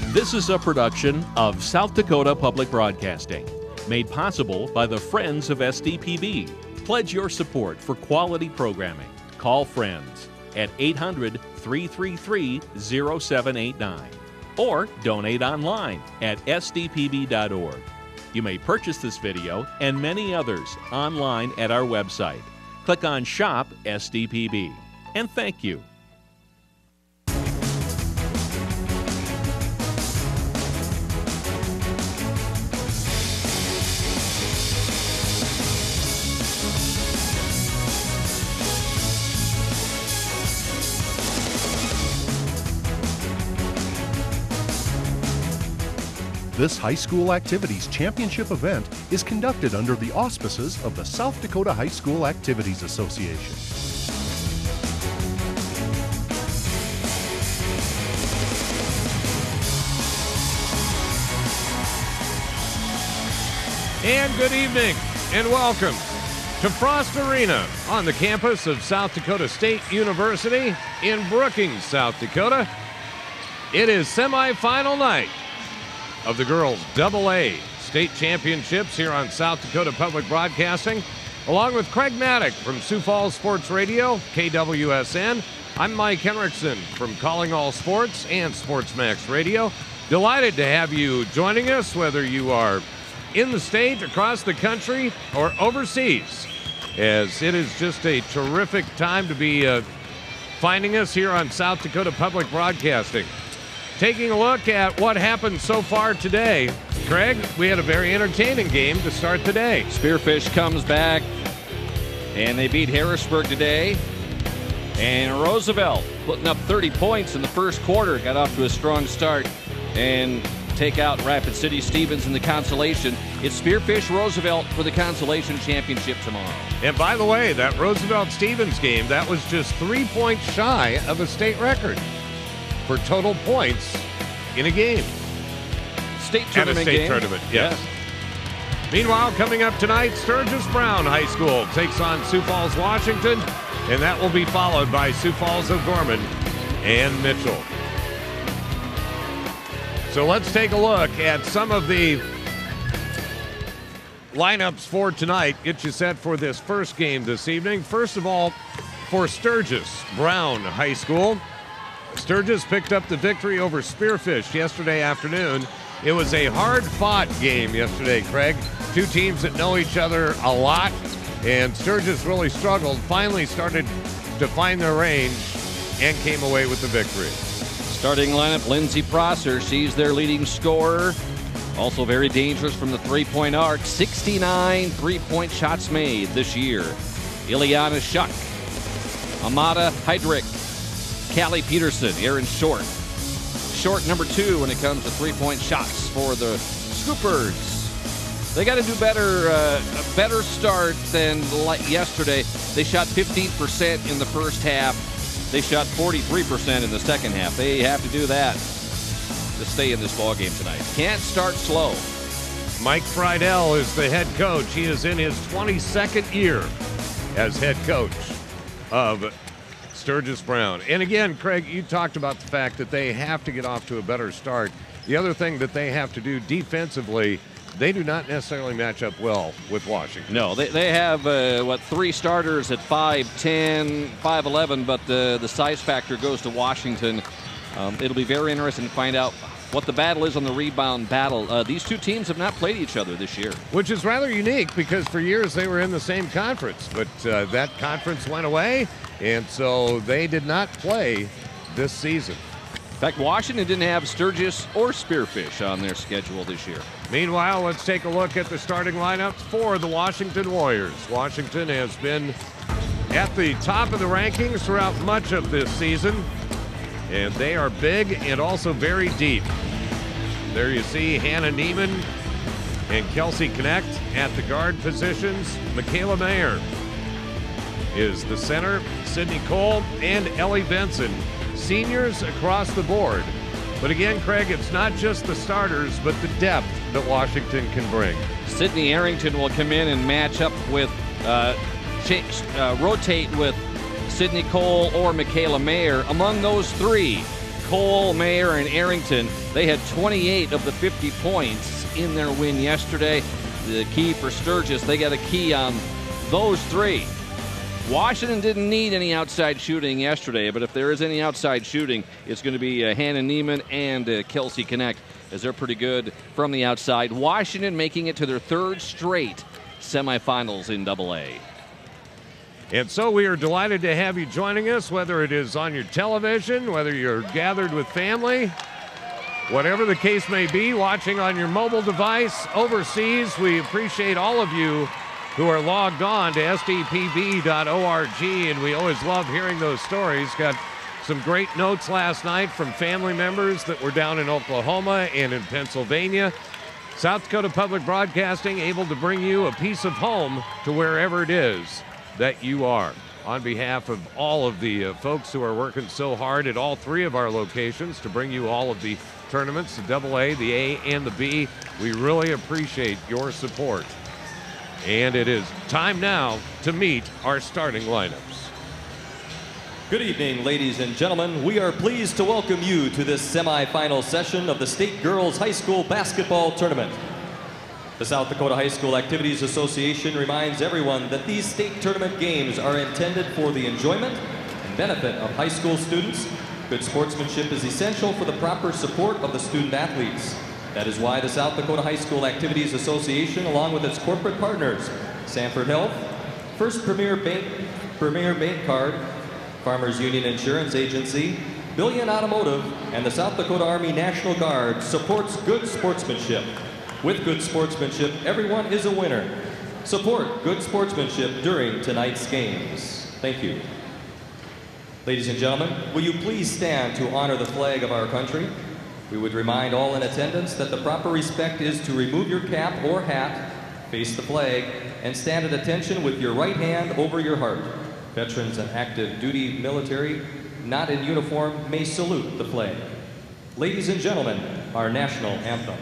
This is a production of South Dakota Public Broadcasting, made possible by the Friends of SDPB. Pledge your support for quality programming. Call Friends at 800-333-0789 or donate online at sdpb.org. You may purchase this video and many others online at our website. Click on Shop SDPB. And thank you. This high school activities championship event is conducted under the auspices of the South Dakota High School Activities Association. And good evening and welcome to Frost Arena on the campus of South Dakota State University in Brookings, South Dakota. It is semifinal night of the girls' AA state championships here on South Dakota Public Broadcasting. Along with Craig Maddock from Sioux Falls Sports Radio, KWSN, I'm Mike Henriksen from Calling All Sports and SportsMax Radio. Delighted to have you joining us, whether you are in the state, across the country, or overseas, as it is just a terrific time to be finding us here on South Dakota Public Broadcasting. Taking a look at what happened so far today. Craig, we had a very entertaining game to start the day. Spearfish comes back, and they beat Harrisburg today. And Roosevelt putting up 30 points in the first quarter, got off to a strong start, and take out Rapid City Stevens in the consolation. It's Spearfish Roosevelt for the consolation championship tomorrow. And by the way, that Roosevelt-Stevens game, that was just 3 points shy of a state record for total points in a game. State tournament game. Tournament, yes. Meanwhile, coming up tonight, Sturgis Brown High School takes on Sioux Falls, Washington, and that will be followed by Sioux Falls O'Gorman and Mitchell. So let's take a look at some of the lineups for tonight. Get you set for this first game this evening. First of all, for Sturgis Brown High School, Sturgis picked up the victory over Spearfish yesterday afternoon. It was a hard-fought game yesterday, Craig. Two teams that know each other a lot, and Sturgis really struggled, finally started to find their range, and came away with the victory. Starting lineup, Lindsey Prosser, she's their leading scorer. Also very dangerous from the three-point arc. 69 three-point shots made this year. Ileana Shuck, Amada Heydrich, Callie Peterson, Aaron Short. Short number 2 when it comes to three-point shots for the Scoopers. They got to do better, a better start than yesterday. They shot 15% in the first half. They shot 43% in the second half. They have to do that to stay in this ball game tonight. Can't start slow. Mike Friedel is the head coach. He is in his 22nd year as head coach of Sturgis Brown. And again, Craig, you talked about the fact that they have to get off to a better start. The other thing that they have to do defensively, they do not necessarily match up well with Washington. No, they have, 3 starters at 5'10", 5'11", but the size factor goes to Washington. It'll be very interesting to find out what the battle is on the rebound battle. These two teams have not played each other this year. Which is rather unique because for years they were in the same conference, but that conference went away, and so they did not play this season. In fact, Washington didn't have Sturgis or Spearfish on their schedule this year. Meanwhile, let's take a look at the starting lineups for the Washington Warriors. Washington has been at the top of the rankings throughout much of this season, and they are big and also very deep. There you see Hannah Neiman and Kelsey Connect at the guard positions. Michaela Mayer is the center. Sydney Cole and Ellie Benson, seniors across the board. But again, Craig, it's not just the starters, but the depth that Washington can bring. Sydney Arrington will come in and match up with, rotate with Sydney Cole or Michaela Mayer. Among those three, Cole, Mayer, and Arrington. They had 28 of the 50 points in their win yesterday. The key for Sturgis, they got a key on those three. Washington didn't need any outside shooting yesterday, but if there is any outside shooting, it's going to be Hannah Neiman and Kelsey Connect, as they're pretty good from the outside. Washington making it to their third straight semifinals in AA. And so we are delighted to have you joining us, whether it is on your television, whether you're gathered with family, whatever the case may be, watching on your mobile device overseas. We appreciate all of you who are logged on to sdpb.org, and we always love hearing those stories. Got some great notes last night from family members that were down in Oklahoma and in Pennsylvania. South Dakota Public Broadcasting able to bring you a piece of home to wherever it is that you are. On behalf of all of the folks who are working so hard at all three of our locations to bring you all of the tournaments, the AA, the A, and the B, we really appreciate your support. And it is time now to meet our starting lineups. Good evening, ladies and gentlemen. We are pleased to welcome you to this semifinal session of the State Girls High School Basketball Tournament. The South Dakota High School Activities Association reminds everyone that these state tournament games are intended for the enjoyment and benefit of high school students. Good sportsmanship is essential for the proper support of the student athletes. That is why the South Dakota High School Activities Association, along with its corporate partners, Sanford Health, First Premier Bank Card, Farmers Union Insurance Agency, Billion Automotive, and the South Dakota Army National Guard, supports good sportsmanship. With good sportsmanship, everyone is a winner. Support good sportsmanship during tonight's games. Thank you. Ladies and gentlemen, will you please stand to honor the flag of our country? We would remind all in attendance that the proper respect is to remove your cap or hat, face the flag, and stand at attention with your right hand over your heart. Veterans and active duty military not in uniform may salute the flag. Ladies and gentlemen, our national anthem.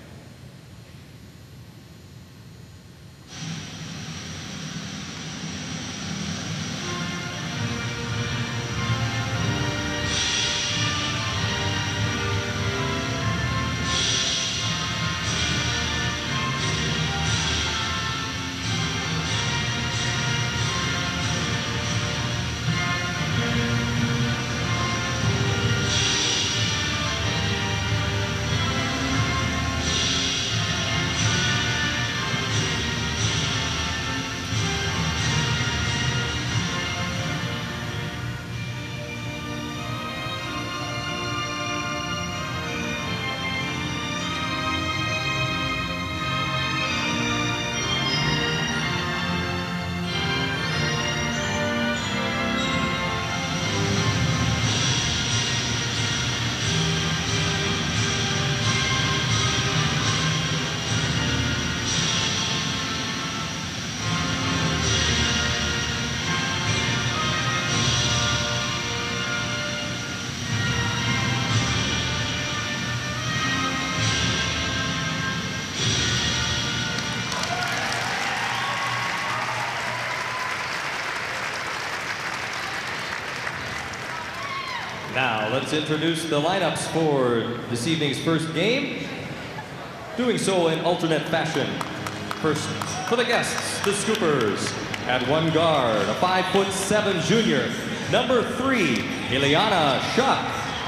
Now, let's introduce the lineups for this evening's first game. Doing so in alternate fashion. First, for the guests, the Scoopers. At one guard, a 5'7" junior, number 3, Ileana Schuck.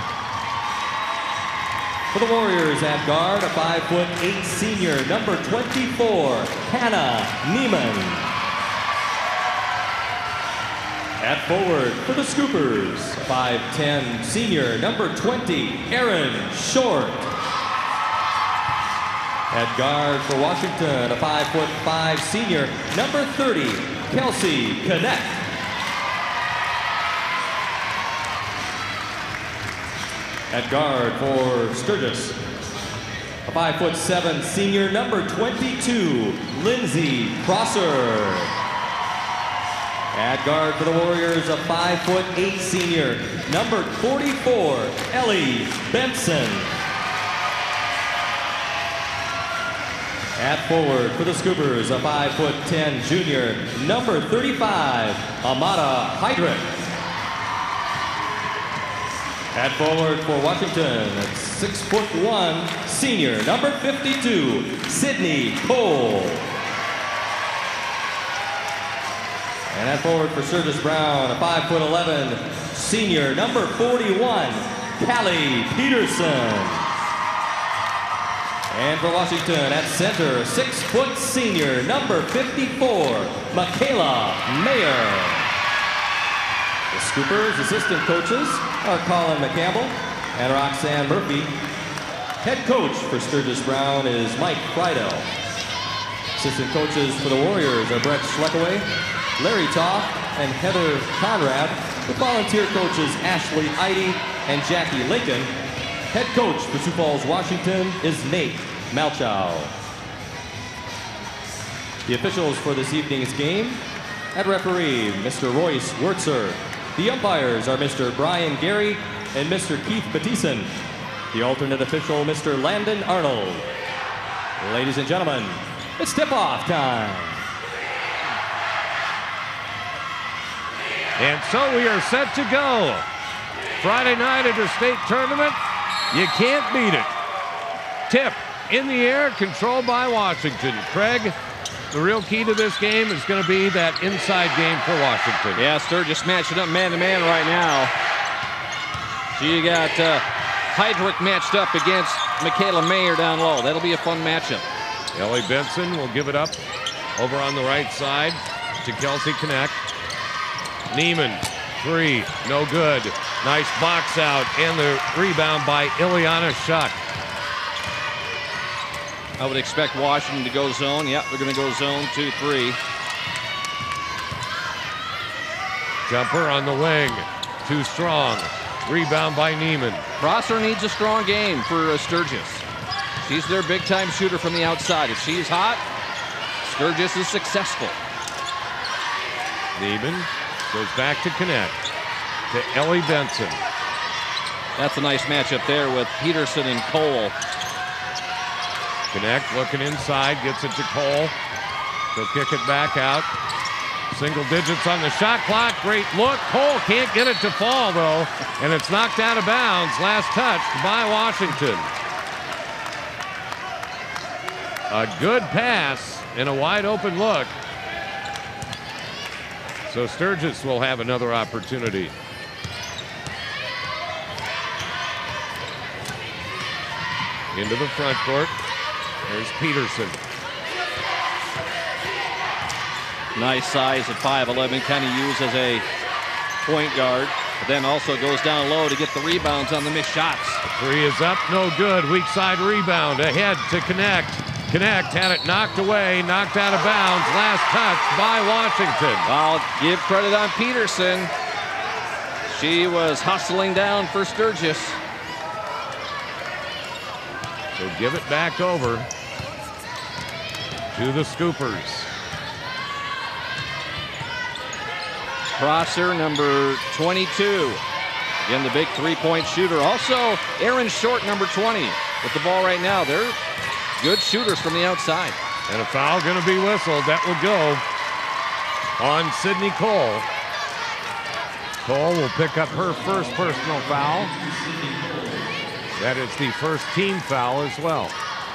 For the Warriors at guard, a 5'8" senior, number 24, Hannah Neiman. At forward, for the Scoopers, 5'10" senior, number 20, Aaron Short. At guard for Washington, a 5'5" senior, number 30, Kelsey Connect. At guard for Sturgis, a 5'7" senior, number 22, Lindsay Prosser. At guard for the Warriors, a 5'8" senior, number 44, Ellie Benson. At forward for the Scoopers, a 5'10" junior, number 35, Amada Heydrich. At forward for Washington, 6'1", senior, number 52, Sydney Cole. And at forward for Sturgis Brown, a 5'11", senior, number 41, Callie Peterson. And for Washington at center, 6' senior, number 54, Michaela Mayer. The Scoopers assistant coaches are Colin McCampbell and Roxanne Murphy. Head coach for Sturgis Brown is Mike Friedel. Assistant coaches for the Warriors are Brett Schleckaway, Larry Toth, and Heather Conrad. With volunteer coaches Ashley Eide and Jackie Lincoln. Head coach for Sioux Falls, Washington is Nate Malchow. The officials for this evening's game: at referee, Mr. Royce Wurtzer. The umpires are Mr. Brian Gary and Mr. Keith Battison. The alternate official, Mr. Landon Arnold. Ladies and gentlemen, it's tip-off time. And so we are set to go. Friday night at the state tournament. You can't beat it. Tip in the air, controlled by Washington. Craig, the real key to this game is going to be that inside game for Washington. Yeah, Sturgis matching up man-to-man right now. She got Heydrich matched up against Michaela Mayer down low. That'll be a fun matchup. Ellie Benson will give it up over on the right side to Kelsey Knecht. Neiman, three, no good. Nice box out, and the rebound by Ileana Shuck. I would expect Washington to go zone. Yep, they're going to go zone 2-3. Jumper on the wing, too strong. Rebound by Neiman. Prosser needs a strong game for Sturgis. She's their big-time shooter from the outside. If she's hot, Sturgis is successful. Neiman goes back to Knecht, to Ellie Benson. That's a nice matchup there with Peterson and Cole. Knecht looking inside, gets it to Cole. She'll kick it back out. Single digits on the shot clock. Great look. Cole can't get it to fall, though, and it's knocked out of bounds. Last touched by Washington. A good pass and a wide open look. So Sturgis will have another opportunity. Into the front court. There's Peterson. Nice size at 5'11", kind of used as a point guard, but then also goes down low to get the rebounds on the missed shots. The three is up, no good. Weak side rebound, ahead to Knecht. Knecht had it knocked away, knocked out of bounds. Last touch by Washington. I'll give credit on Peterson. She was hustling down for Sturgis. So give it back over to the Scoopers. Prosser, number 22. Again, the big three-point shooter. Also, Aaron Short, number 20, with the ball right now. They're good shooters from the outside. And a foul going to be whistled. That will go on Sydney Cole. Cole will pick up her first personal foul. That is the first team foul as well.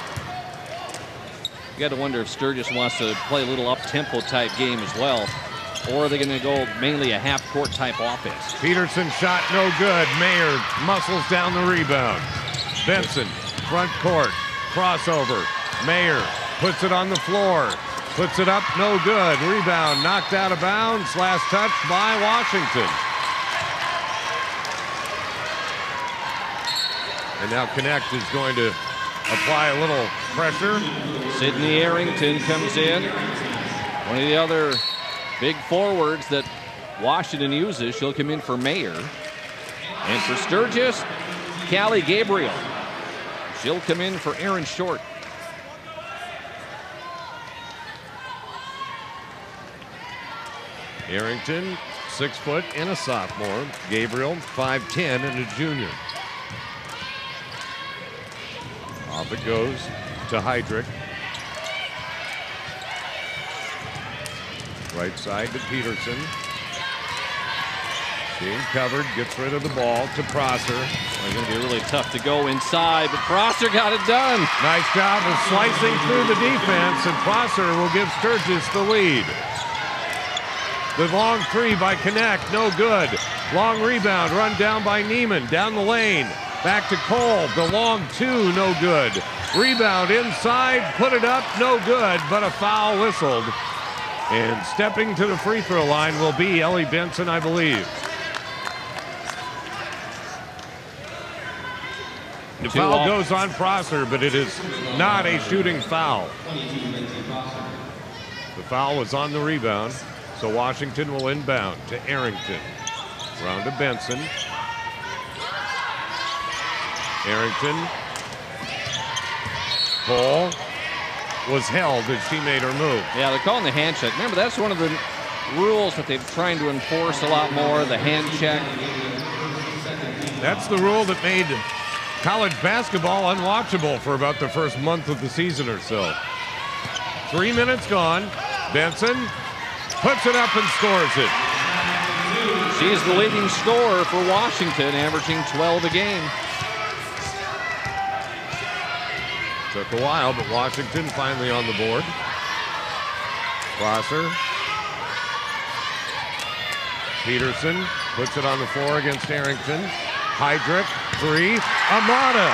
You got to wonder if Sturgis wants to play a little up-tempo type game as well, or are they going to go mainly a half-court type offense? Peterson shot no good. Mayer muscles down the rebound. Benson, front court, crossover. Mayer puts it on the floor, puts it up, no good. Rebound knocked out of bounds. Last touch by Washington. And now Knecht is going to apply a little pressure. Sydney Arrington comes in. One of the other big forwards that Washington uses. She'll come in for Mayer. And for Sturgis, Callie Gabriel. She'll come in for Aaron Short. Arrington, 6 foot and a sophomore. Gabriel, 5'10" and a junior. Off it goes to Heydrich. Right side to Peterson. Being covered, gets rid of the ball to Prosser. It's going to be really tough to go inside, but Prosser got it done. Nice job of slicing through the defense, and Prosser will give Sturgis the lead. The long three by Connect, no good. Long rebound, run down by Neiman, down the lane. Back to Cole, the long two, no good. Rebound inside, put it up, no good, but a foul whistled. And stepping to the free throw line will be Ellie Benson, I believe. The foul goes on Prosser, but it is not a shooting foul. The foul was on the rebound, so Washington will inbound to Arrington. Round to Benson. Arrington. Cole was held as she made her move. Yeah, they're calling the hand check. Remember, that's one of the rules that they're trying to enforce a lot more, the hand check. That's the rule that made college basketball unwatchable for about the first month of the season or so. 3 minutes gone. Benson puts it up and scores it. She's the leading scorer for Washington, averaging 12 a game. Took a while, but Washington finally on the board. Prosser. Peterson puts it on the floor against Arrington. Heydrich, three. Amata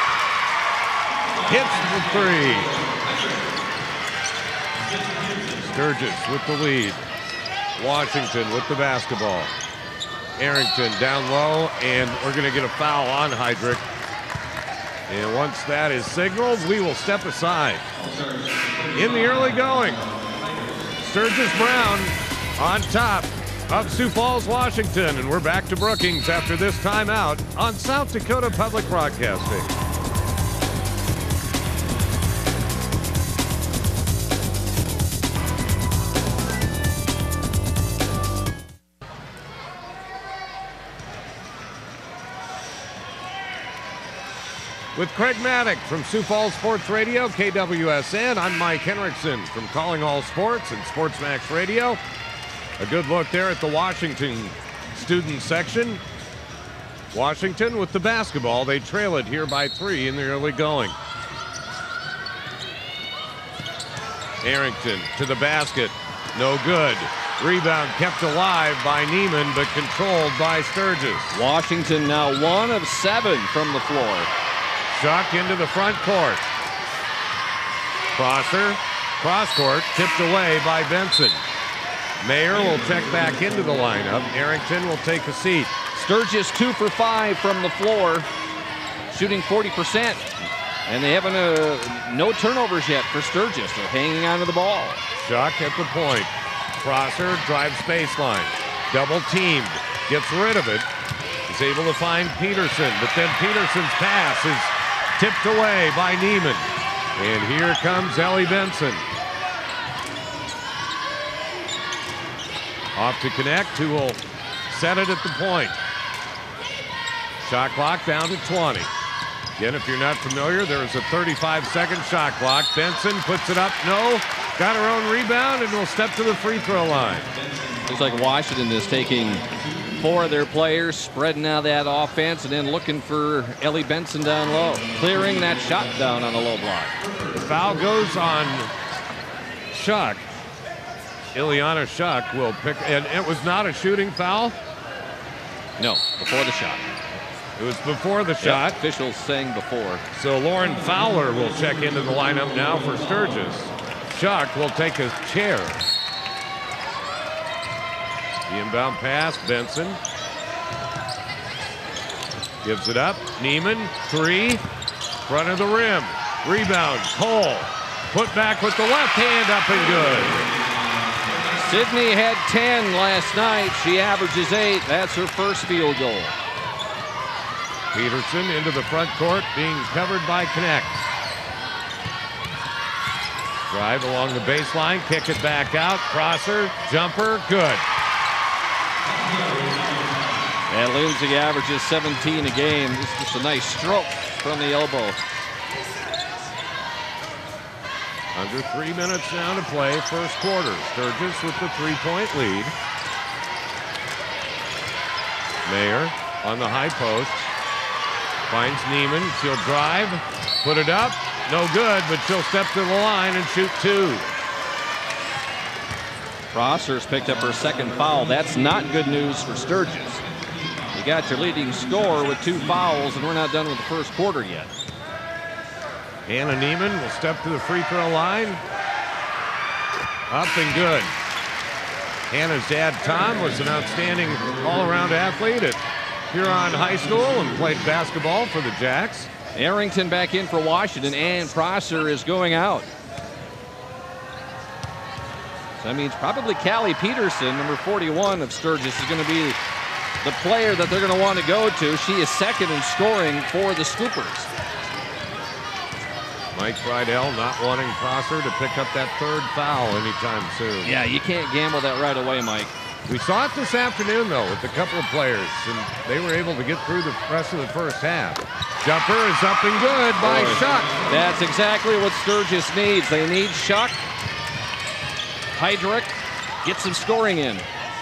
hits the three. Sturgis with the lead. Washington with the basketball. Arrington down low, and we're going to get a foul on Heydrich. And once that is signaled, we will step aside. In the early going, Sturgis Brown on top of Sioux Falls, Washington. And we're back to Brookings after this timeout on South Dakota Public Broadcasting. With Craig Maddock from Sioux Falls Sports Radio, KWSN, I'm Mike Henriksen from Calling All Sports and SportsMax Radio. A good look there at the Washington student section. Washington with the basketball. They trail it here by 3 in the early going. Arrington to the basket. No good. Rebound kept alive by Neiman, but controlled by Sturgis. Washington now 1 of 7 from the floor. Shuck into the front court. Prosser, cross court, tipped away by Benson. Mayer will check back into the lineup. Arrington will take a seat. Sturgis 2 for 5 from the floor, shooting 40%. And they haven't no turnovers yet for Sturgis. They're hanging on to the ball. Shuck at the point. Prosser drives baseline. Double teamed. Gets rid of it. He's able to find Peterson, but then Peterson's pass is tipped away by Neiman. And here comes Ellie Benson. Off to Connect, who will set it at the point. Shot clock down to 20. Again, if you're not familiar, there is a 35-second shot clock. Benson puts it up, no. Got her own rebound and will step to the free throw line. Looks like Washington is taking 4 of their players, spreading out that offense, and then looking for Ellie Benson down low, clearing that shot down on the low block. The foul goes on Shuck. Ileana Shuck will pick, and it was not a shooting foul? No, before the shot. It was before the shot. Yep, officials saying before. So Lauren Fowler will check into the lineup now for Sturgis. Shuck will take a chair. The inbound pass, Benson. Gives it up. Neiman, 3. Front of the rim. Rebound, Cole. Put back with the left hand, up and good. Sydney had 10 last night. She averages 8. That's her first field goal. Peterson into the front court, being covered by Connect. Drive along the baseline, kick it back out. Prosser, jumper, good. And Lindsay averages 17 a game. This is just a nice stroke from the elbow. Under 3 minutes now to play, first quarter. Sturgis with the 3-point lead. Mayer on the high post. Finds Neiman. She'll drive. Put it up. No good, but she'll step to the line and shoot 2. Prosser's picked up her second foul. That's not good news for Sturgis. You got your leading scorer with 2 fouls, and we're not done with the first quarter yet. Hannah Neiman will step to the free throw line. Up and good. Hannah's dad, Tom, was an outstanding all-around athlete at Huron High School and played basketball for the Jacks. Arrington back in for Washington, and Prosser is going out. So that means probably Callie Peterson, number 41 of Sturgis, is going to be the player that they're going to want to go to. She is second in scoring for the Scoopers. Mike Friedel not wanting Prosser to pick up that 3rd foul anytime soon. Yeah, you can't gamble that right away, Mike. We saw it this afternoon, though, with a couple of players, and they were able to get through the rest of the first half. Jumper is up and good by Shuck. That's exactly what Sturgis needs. They need Shuck. Heydrich, get some scoring in.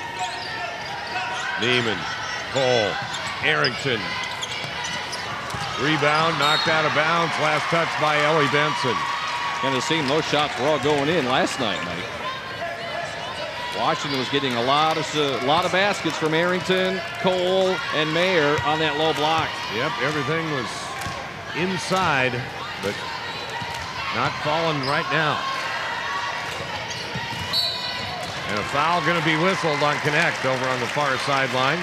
Neiman, Cole, Arrington. Rebound, knocked out of bounds. Last touch by Ellie Benson. Kind of seemed those shots were all going in last night, Mike. Washington was getting a lot of baskets from Arrington, Cole, and Mayer on that low block. Yep, everything was inside, but not falling right now. And a foul going to be whistled on Connect over on the far sideline.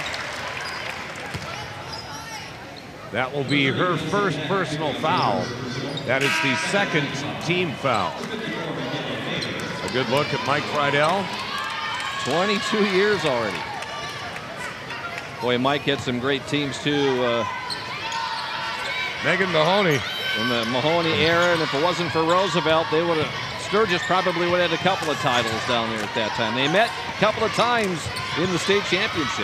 That will be her first personal foul. That is the 2nd team foul. A good look at Mike Friedel. 22 years already. Boy, Mike had some great teams too. Megan Mahoney. In the Mahoney era, and if it wasn't for Roosevelt, they would have, Sturgis probably would have had a couple of titles down there at that time. They met a couple of times in the state championship.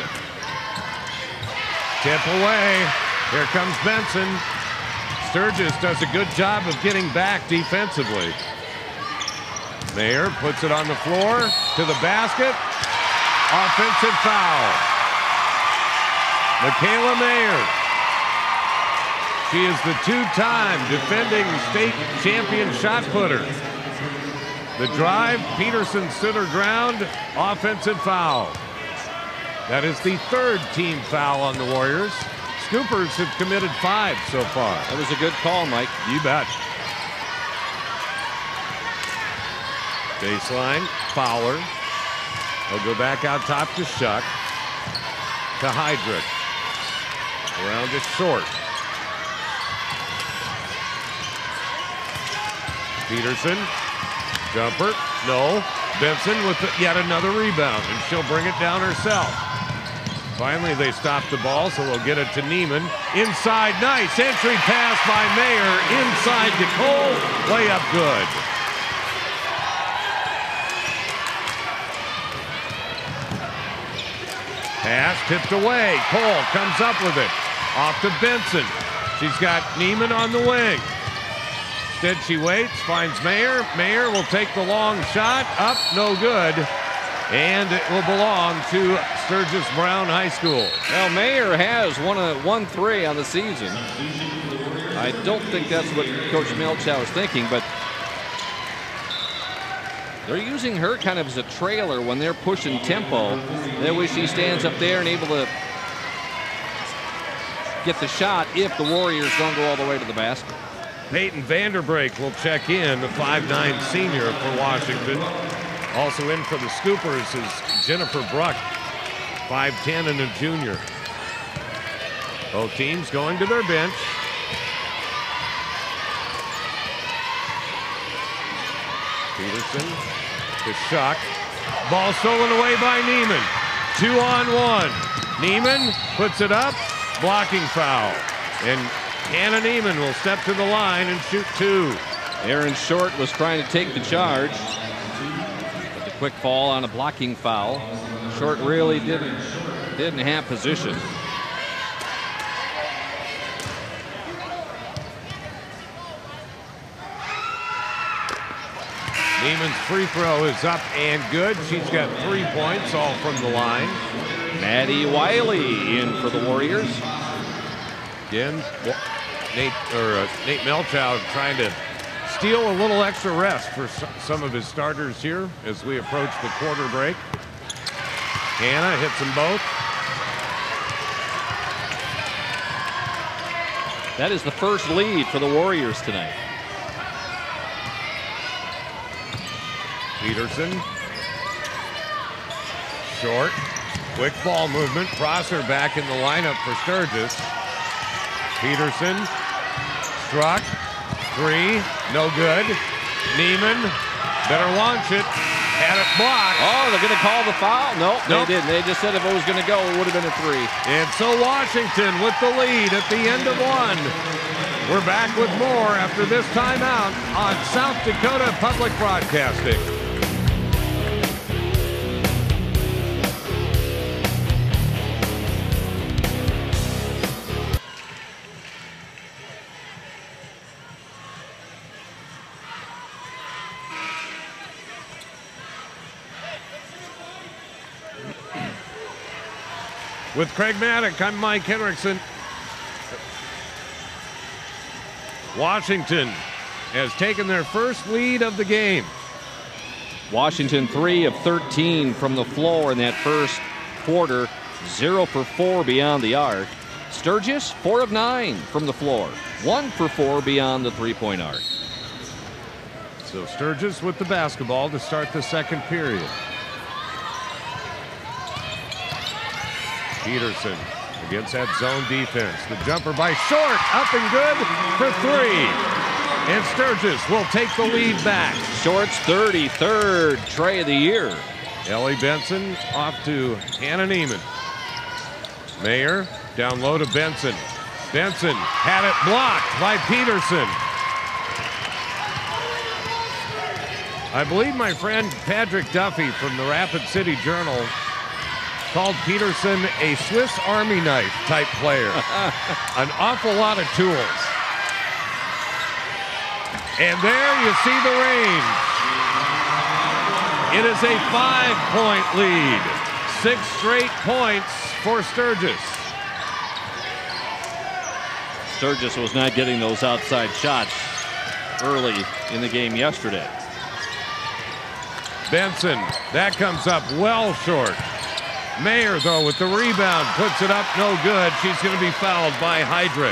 Tip away. Here comes Benson. Sturgis does a good job of getting back defensively. Mayer puts it on the floor to the basket. Offensive foul. Michaela Mayer. She is the 2-time defending state champion shot putter. The drive, Peterson stood her ground. Offensive foul. That is the 3rd team foul on the Warriors. Scoopers have committed 5 so far. That was a good call, Mike. You bet. Baseline, Fowler. He'll go back out top to Shuck. To Heydrich. Around to Short. Peterson. Jumper. No. Benson with yet another rebound, and she'll bring it down herself. Finally, they stop the ball, so they'll get it to Neiman. Inside, nice entry pass by Mayer. Inside to Cole. Layup good. Pass tipped away. Cole comes up with it. Off to Benson. She's got Neiman on the wing. Instead, she waits, finds Mayer. Mayer will take the long shot. Up, no good. And it will belong to Sturgis Brown High School. Well, Mayer has won 3 on the season. I don't think that's what Coach Milchow was thinking, but they're using her kind of as a trailer when they're pushing tempo. That way she stands up there and able to get the shot if the Warriors don't go all the way to the basket. Peyton Vanderbrake will check in, the 5'9" senior for Washington. Also in for the Scoopers is Jennifer Bruck, 5'10" and a junior. Both teams going to their bench. Peterson to Shuck. Ball stolen away by Neiman. 2-on-1. Neiman puts it up. Blocking foul. And Hannah Neiman will step to the line and shoot 2. Aaron Short was trying to take the charge. But the quick fall on a blocking foul. Short really didn't have position. Neiman's free throw is up and good. She's got 3 points, all from the line. Maddie Wiley in for the Warriors. Again, Nate Melchow trying to steal a little extra rest for some of his starters here as we approach the quarter break. Hannah hits them both. That is the first lead for the Warriors tonight. Peterson. Short. Quick ball movement. Prosser back in the lineup for Sturgis. Peterson. Struck. Three. No good. Neiman. Better launch it. Had it blocked. Oh, they're going to call the foul? Nope, they didn't. They just said if it was going to go, it would have been a three. And so Washington with the lead at the end of one. We're back with more after this timeout on South Dakota Public Broadcasting. With Craig Maddock, I'm Mike Henriksen. Washington has taken their first lead of the game. Washington 3 of 13 from the floor in that first quarter, 0 for 4 beyond the arc. Sturgis 4 of 9 from the floor, 1 for 4 beyond the three-point arc. So Sturgis with the basketball to start the second period. Peterson against that zone defense. The jumper by Short, up and good for three. And Sturgis will take the lead back. Short's 33rd tray of the year. Ellie Benson off to Hannah Neiman. Mayer down low to Benson. Benson had it blocked by Peterson. I believe my friend Patrick Duffy from the Rapid City Journal called Peterson a Swiss Army knife type player. An awful lot of tools. And there you see the range. It is a 5-point lead. 6 straight points for Sturgis. Sturgis was not getting those outside shots early in the game yesterday. Benson, that comes up well short. Mayer, though, with the rebound, puts it up, no good. She's going to be fouled by Heydrich.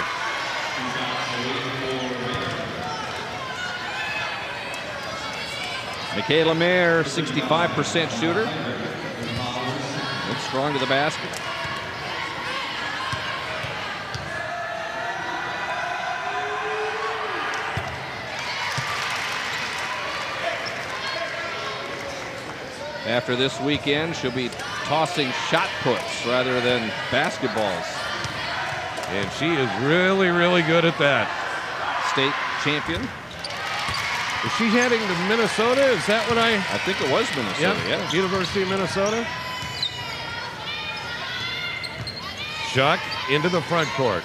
Michaela Mayer, 65% shooter. Looks strong to the basket. After this weekend, she'll be tossing shot puts rather than basketballs. And she is really, really good at that. State champion. Is she heading to Minnesota? Is that what I think it was Minnesota, yeah. University of Minnesota. Shuck into the front court.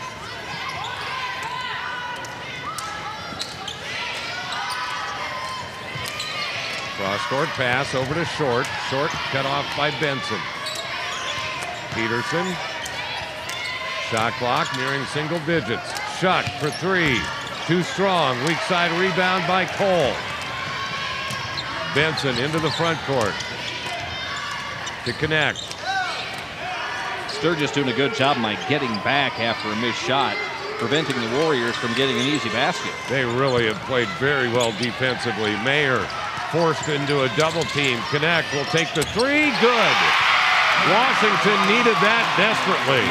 Cross-court pass over to Short. Short cut off by Benson. Peterson. Shot clock nearing single digits. Shuck for three. Too strong. Weak side rebound by Cole. Benson into the front court to connect. Sturgis doing a good job by getting back after a missed shot, preventing the Warriors from getting an easy basket. They really have played very well defensively. Mayer forced into a double team. Connect will take the three. Good. Washington needed that desperately.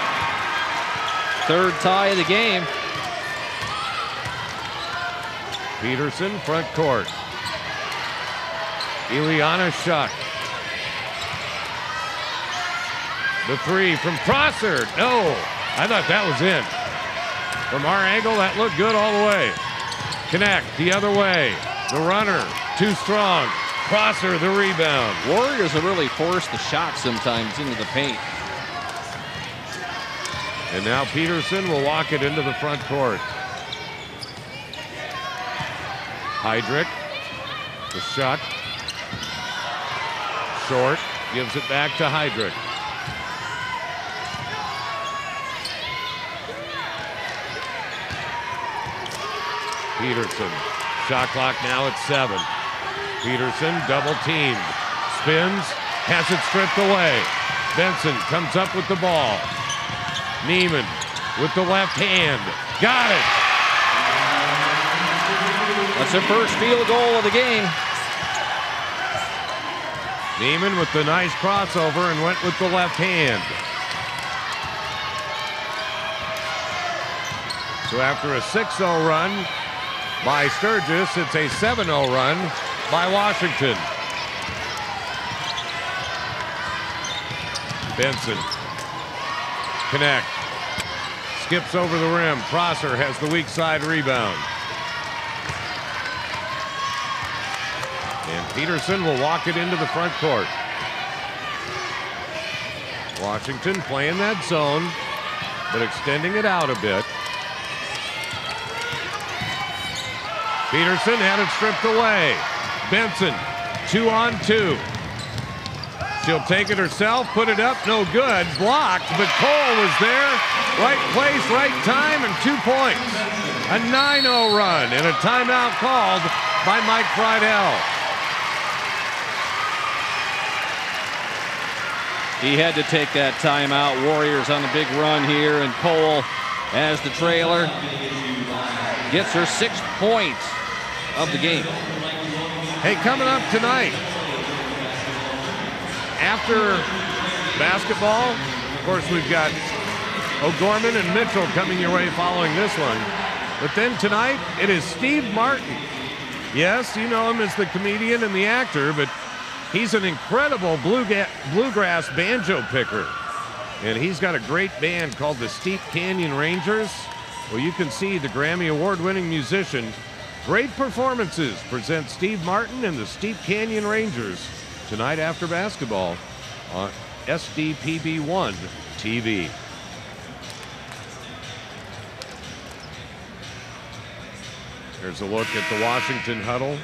Third tie of the game. Peterson, front court. Ileana Shuck. The three from Prosser. No, I thought that was in. From our angle, that looked good all the way. Connect the other way. The runner, too strong. Prosser, the rebound. Warriors have really forced the shot sometimes into the paint. And now Peterson will walk it into the front court. Heydrich, the Shuck. Short gives it back to Heydrich. Peterson. Shot clock now at 7. Peterson double teamed. Spins. Has it stripped away. Benson comes up with the ball. Neiman with the left hand. Got it. That's their first field goal of the game. Neiman with the nice crossover and went with the left hand. So after a 6-0 run by Sturgis, it's a 7-0 run by Washington. Benson. Connect. Skips over the rim. Prosser has the weak side rebound. And Peterson will walk it into the front court. Washington playing that zone, but extending it out a bit. Peterson had it stripped away. Benson, 2-on-2. She'll take it herself, put it up, no good. Blocked, but Cole was there. Right place, right time, and 2 points. A 9-0 run and a timeout called by Mike Friedel. He had to take that timeout. Warriors on a big run here, and Cole, as the trailer, gets her 6th point of the game. Hey, coming up tonight, after basketball, of course, we've got O'Gorman and Mitchell coming your way following this one. But then tonight, it is Steve Martin. Yes, you know him as the comedian and the actor, but he's an incredible bluegrass banjo picker. And he's got a great band called the Steep Canyon Rangers. Well, you can see the Grammy Award-winning musician. Great performances present Steve Martin and the Steep Canyon Rangers tonight after basketball on SDPB 1 TV. Here's a look at the Washington huddle.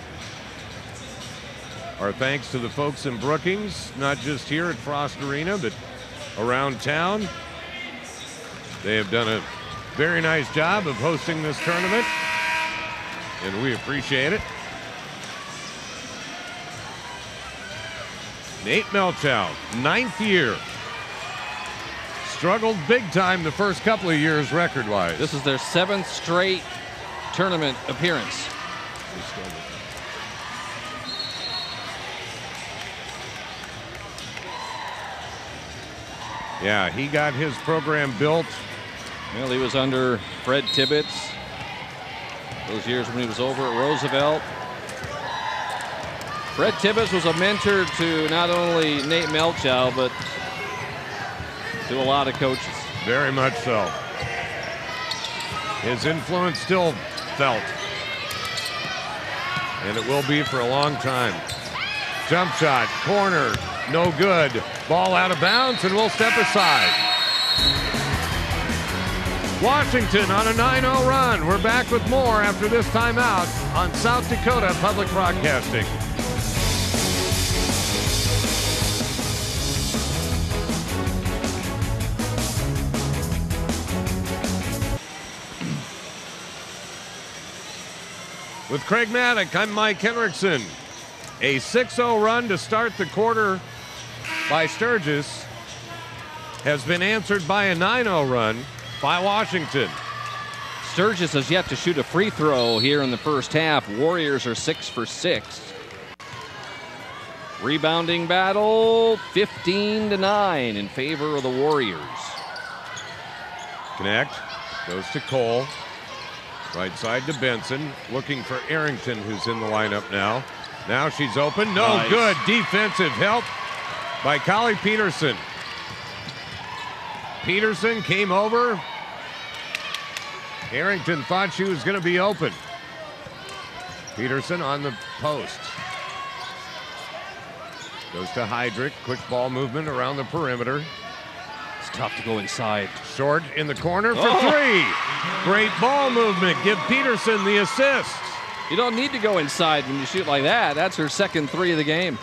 Our thanks to the folks in Brookings, not just here at Frost Arena, but around town. They have done a very nice job of hosting this tournament, and we appreciate it. Nate Melchow, 9th year. Struggled big time the first couple of years record-wise. This is their 7th straight tournament appearance. Yeah, he got his program built. Well, he was under Fred Tibbetts those years when he was over at Roosevelt. Fred Tibbetts was a mentor to not only Nate Melchow, but to a lot of coaches. Very much so. His influence still felt. And it will be for a long time. Jump shot, corner, no good. Ball out of bounds, and we'll step aside. Washington on a 9-0 run. We're back with more after this timeout on South Dakota Public Broadcasting. With Craig Maddock, I'm Mike Henriksen. A 6-0 run to start the quarter by Sturgis has been answered by a 9-0 run by Washington. Sturgis has yet to shoot a free throw here in the first half. Warriors are 6 for 6. Rebounding battle, 15-9 in favor of the Warriors. Connect, goes to Cole. Right side to Benson, looking for Arrington, who's in the lineup now. Now she's open, no Nice. good. Defensive help by Collie Peterson. Peterson came over. Arrington thought she was going to be open. Peterson on the post. Goes to Heydrich, quick ball movement around the perimeter. It's tough to go inside. Short in the corner for three. Great ball movement. Give Peterson the assist. You don't need to go inside when you shoot like that. That's her second 3 of the game.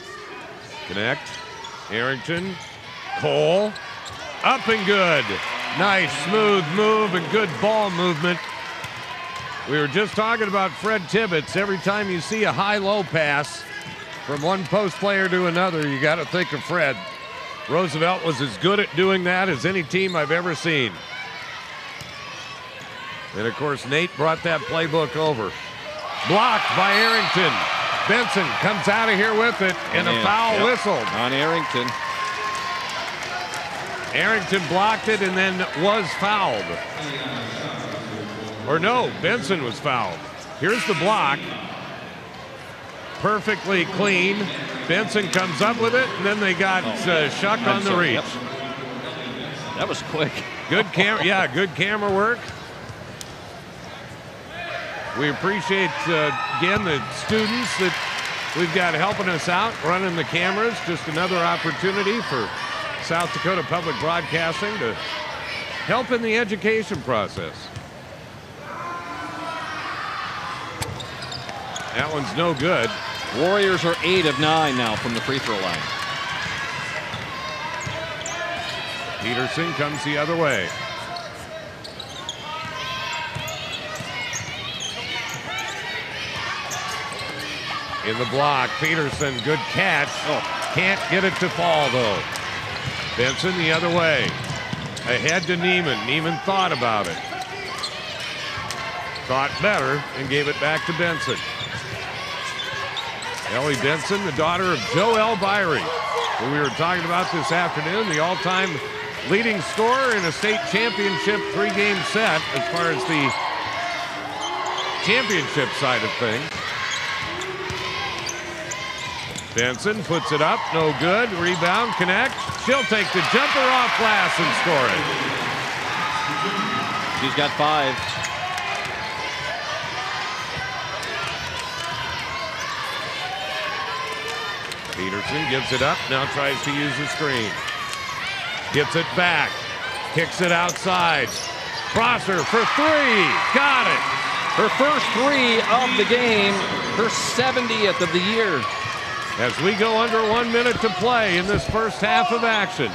Connect. Arrington. Cole. Up and good. Nice, smooth move and good ball movement. We were just talking about Fred Tibbetts. Every time you see a high-low pass from one post player to another, you got to think of Fred. Roosevelt was as good at doing that as any team I've ever seen. And, of course, Nate brought that playbook over. Blocked by Arrington. Benson comes out of here with it, and a foul whistled. On Arrington. Arrington blocked it and then was fouled. Or no, Benson was fouled. Here's the block. Perfectly clean. Benson comes up with it, and then they got Shuck on the reach. Yep. That was quick. Good camera, good camera work. We appreciate, again, the students that we've got helping us out, running the cameras. Just another opportunity for South Dakota Public Broadcasting to help in the education process. That one's no good. Warriors are 8 of 9 now from the free throw line. Peterson comes the other way. In the block, Peterson, good catch. Can't get it to fall, though. Benson the other way. Ahead to Neiman. Neiman thought about it. Thought better and gave it back to Benson. Ellie Benson, the daughter of Joe Elbyry, who we were talking about this afternoon, the all-time leading scorer in a state championship 3-game set as far as the championship side of things. Benson puts it up, no good. Rebound, connect. She'll take the jumper off glass and score it. She's got 5. Peterson gives it up, now tries to use the screen. Gets it back, kicks it outside. Prosser for 3, got it. Her first 3 of the game, her 70th of the year. As we go under 1 minute to play in this first half of action.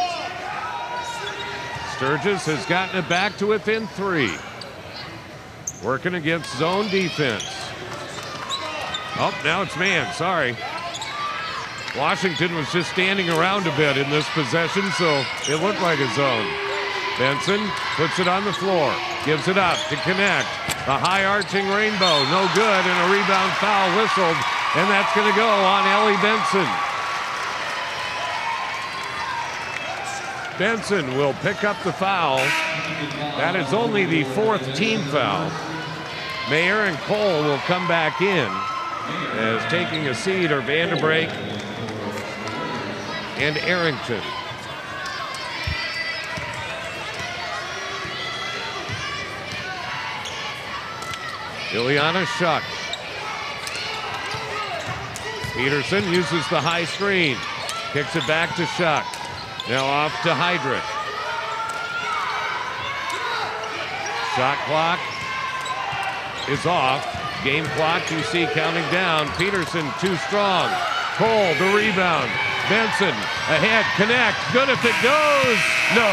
Sturgis has gotten it back to within 3. Working against zone defense. Oh, now it's man, sorry. Washington was just standing around a bit in this possession, so it looked like a zone. Benson puts it on the floor, gives it up to connect. A high arching rainbow, no good, and a rebound foul whistled, and that's going to go on Ellie Benson. Benson will pick up the foul. That is only the 4th team foul. Mayer and Cole will come back in as taking a seat are Vanderbrake and Arrington. Ileana Shuck. Peterson uses the high screen. Kicks it back to Shuck. Now off to Heydrich. Shot clock is off. Game clock you see counting down. Peterson too strong. Cole the rebound. Benson ahead, connect. Good if it goes. No.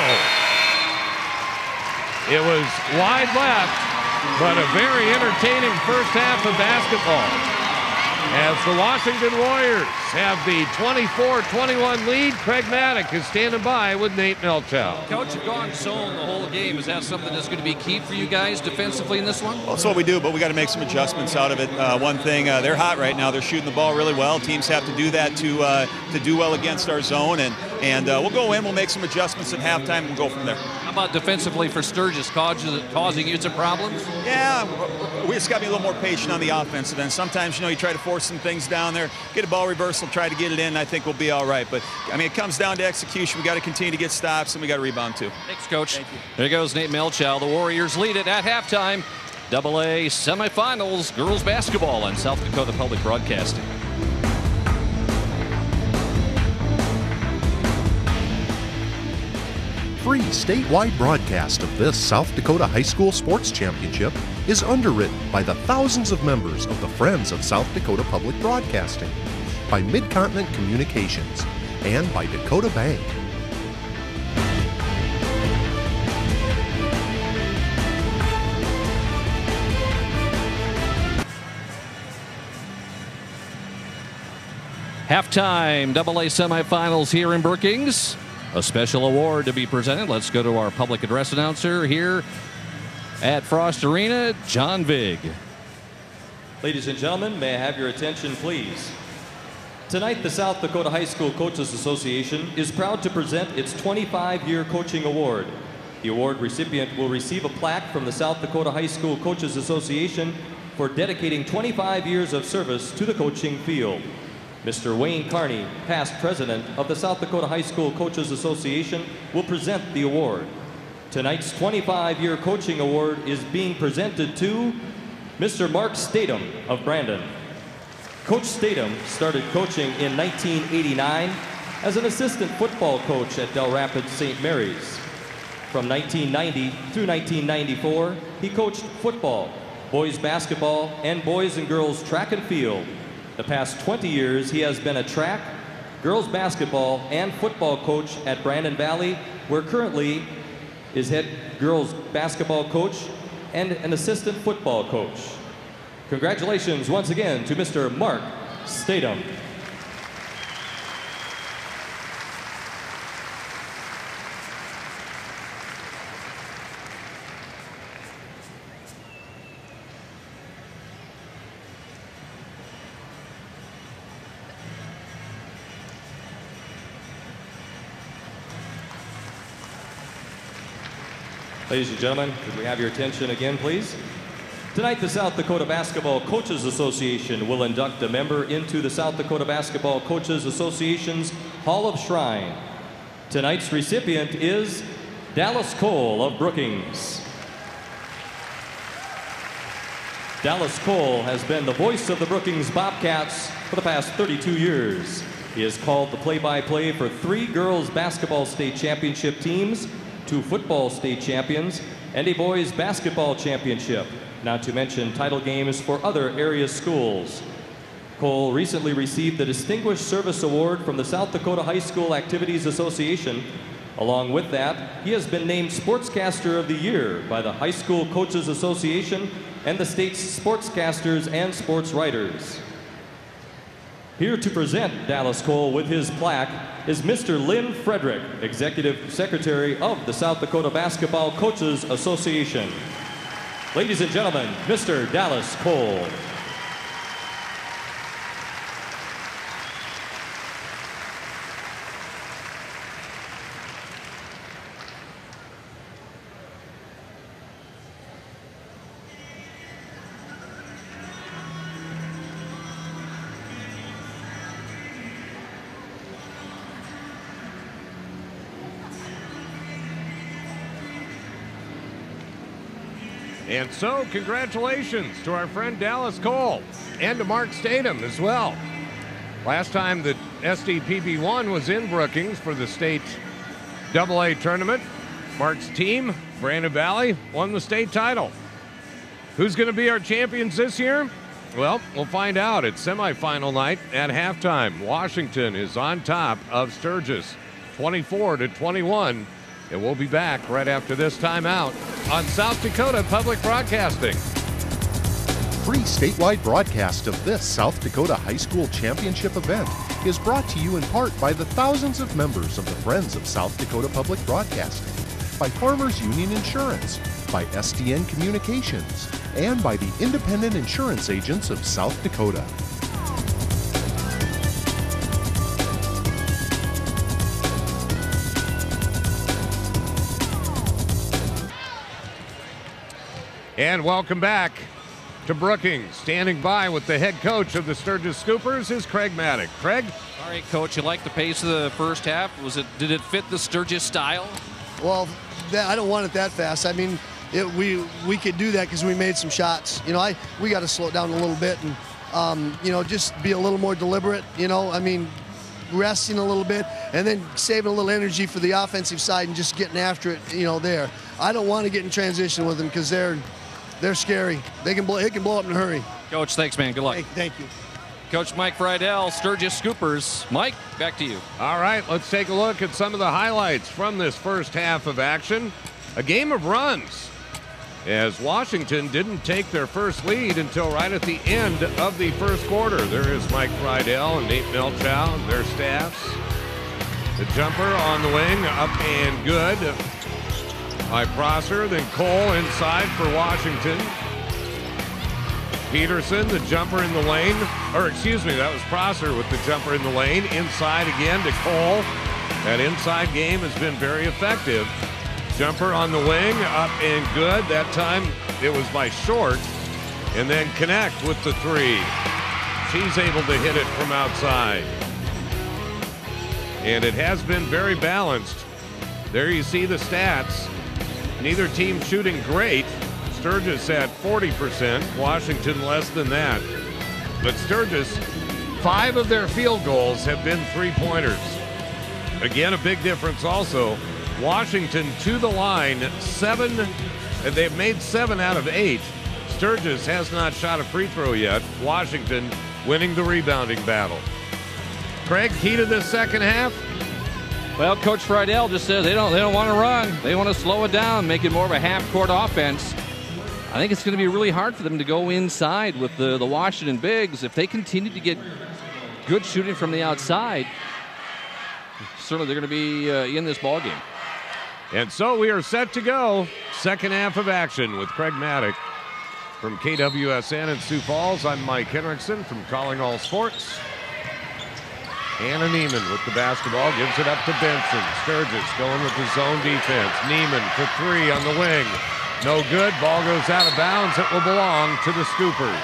It was wide left, but a very entertaining first half of basketball. As the Washington Warriors have the 24-21 lead, Craig Maddock is standing by with Nate Melchow. Coach, you've gone zone the whole game. Is that something that's going to be key for you guys defensively in this one? Well, that's what we do, but we got to make some adjustments out of it. One thing, they're hot right now. They're shooting the ball really well. Teams have to do that to do well against our zone, and we'll go in. We'll make some adjustments at halftime and go from there. How about defensively for Sturgis, causing you some problems? Yeah, we just got to be a little more patient on the offensive end. Sometimes, you try to force some things down there, get a ball reversal, try to get it in. I think we'll be all right. But, I mean, it comes down to execution. We got to continue to get stops, and we got to rebound, too. Thanks, Coach. Thank you. There goes Nate Melchow. The Warriors lead it at halftime. AA semifinals girls basketball on South Dakota Public Broadcasting. Free statewide broadcast of this South Dakota High School Sports Championship is underwritten by the thousands of members of the Friends of South Dakota Public Broadcasting, by Mid-Continent Communications, and by Dakota Bank. Halftime AA semifinals here in Brookings. A special award to be presented. Let's go to our public address announcer here at Frost Arena, John Vig. Ladies and gentlemen, may I have your attention, please? Tonight, the South Dakota High School Coaches Association is proud to present its 25-year coaching award. The award recipient will receive a plaque from the South Dakota High School Coaches Association for dedicating 25 years of service to the coaching field. Mr. Wayne Carney, past president of the South Dakota High School Coaches Association, will present the award. Tonight's 25-year coaching award is being presented to Mr. Mark Statham of Brandon. Coach Statham started coaching in 1989 as an assistant football coach at Del Rapids St. Mary's. From 1990 through 1994, he coached football, boys basketball, and boys and girls track and field. The past 20 years, he has been a track, girls basketball, and football coach at Brandon Valley, where currently is head girls basketball coach and an assistant football coach. Congratulations once again to Mr. Mark Statham. Ladies and gentlemen, could we have your attention again, please? Tonight, the South Dakota Basketball Coaches Association will induct a member into the South Dakota Basketball Coaches Association's Hall of Shrine. Tonight's recipient is Dallas Cole of Brookings. Dallas Cole has been the voice of the Brookings Bobcats for the past 32 years. He has called the play-by-play for 3 girls basketball state championship teams, 2 football state champions, and a boys basketball championship, not to mention title games for other area schools. Cole recently received the Distinguished Service Award from the South Dakota High School Activities Association. Along with that, he has been named Sportscaster of the Year by the High School Coaches Association and the state's sportscasters and sports writers. Here to present Dallas Cole with his plaque is Mr. Lynn Frederick, Executive Secretary of the South Dakota Basketball Coaches Association. Ladies and gentlemen, Mr. Dallas Cole. And so, congratulations to our friend Dallas Cole and to Mark Statham as well. Last time that SDPB 1 was in Brookings for the state AA tournament, Mark's team, Brandon Valley, won the state title. Who's going to be our champions this year? Well, we'll find out at semifinal night at halftime. Washington is on top of Sturgis, 24-21. And we'll be back right after this timeout on South Dakota Public Broadcasting. Free statewide broadcast of this South Dakota High School Championship event is brought to you in part by the thousands of members of the Friends of South Dakota Public Broadcasting, by Farmers Union Insurance, by SDN Communications, and by the Independent Insurance Agents of South Dakota. And welcome back to Brookings. Standing by with the head coach of the Sturgis Scoopers is Craig Maddock. Craig? All right, Coach, you like the pace of the first half? Did it fit the Sturgis style? Well, I don't want it that fast. I mean, we could do that because we made some shots. You know, we got to slow it down a little bit and, you know, just be a little more deliberate. You know, I mean, resting a little bit and then saving a little energy for the offensive side and just getting after it. You know, there. I don't want to get in transition with them because they're scary. It can blow up in a hurry. Coach, thanks, man. Good luck. Hey, thank you. Coach Mike Friedel, Sturgis Scoopers. Mike, back to you. All right, let's take a look at some of the highlights from this first half of action. A game of runs. as Washington didn't take their first lead until right at the end of the first quarter. There is Mike Friedel and Nate Melchow and their staffs. The jumper on the wing, up and good by Prosser. Then Cole inside for Washington. Peterson, the jumper in the lane. Or excuse me, that was Prosser with the jumper in the lane. Inside again to Cole. That inside game has been very effective. Jumper on the wing, up and good. That time it was by Short. And then Connect with the three. She's able to hit it from outside. And it has been very balanced. There you see the stats. Neither team shooting great. Sturgis at 40%, Washington less than that. But Sturgis, 5 of their field goals have been three-pointers. Again, a big difference also. Washington to the line, 7, and they've made 7 out of 8. Sturgis has not shot a free throw yet. Washington winning the rebounding battle. Craig, key to this second half? Well, Coach Friedel just said they don't want to run. They want to slow it down, make it more of a half-court offense. I think it's going to be really hard for them to go inside with the Washington bigs. If they continue to get good shooting from the outside, certainly they're going to be in this ballgame. And so we are set to go. Second half of action with Craig Maddock from KWSN in Sioux Falls. I'm Mike Henriksen from Calling All Sports. Anna Neiman with the basketball, gives it up to Benson. Sturgis going with the zone defense. Neiman for 3 on the wing. No good. Ball goes out of bounds. It will belong to the Scoopers.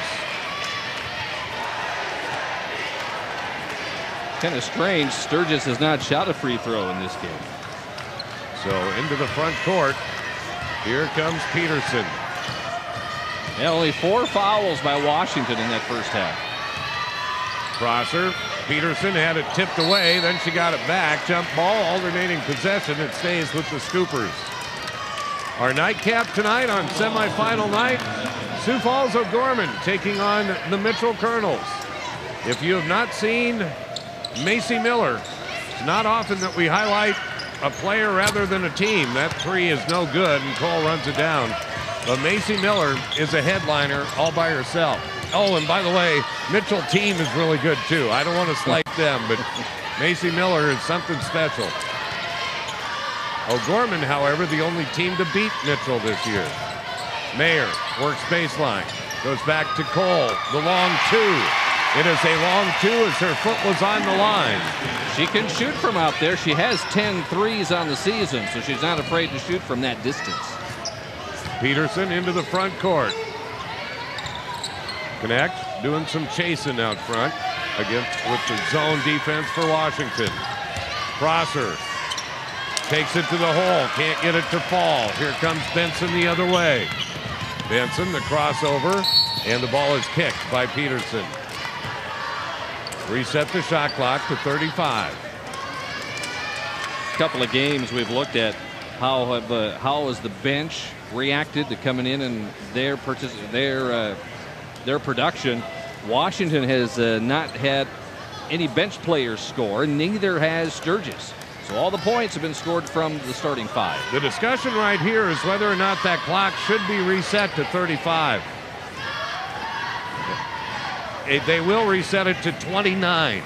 Kind of strange. Sturgis has not shot a free throw in this game. So into the front court. Here comes Peterson. Yeah, only 4 fouls by Washington in that first half. Prosser. Peterson had it tipped away. Then she got it back. Jump ball. Alternating possession. It stays with the Scoopers. Our nightcap tonight on semifinal night, Sioux Falls O'Gorman taking on the Mitchell Colonels. If you have not seen Macy Miller, it's not often that we highlight a player rather than a team. That 3 is no good, and Cole runs it down. But Macy Miller is a headliner all by herself. Oh, and by the way, Mitchell team is really good too. I don't want to slight them, but Macy Miller is something special. O'Gorman, however, the only team to beat Mitchell this year. Mayer works baseline, goes back to Cole, the long 2. It is a long 2 as her foot was on the line. She can shoot from out there. She has 10 threes on the season, so she's not afraid to shoot from that distance. Peterson into the front court. Connect, doing some chasing out front against with the zone defense for Washington. Prosser takes it to the hole, can't get it to fall. Here comes Benson the other way. Benson, the crossover, and the ball is kicked by Peterson. Reset the shot clock to 35. A couple of games we've looked at how has the bench reacted to coming in and their production. Washington has not had any bench players score, and neither has Sturgis. So all the points have been scored from the starting 5. The discussion right here is whether or not that clock should be reset to 35. They will reset it to 29.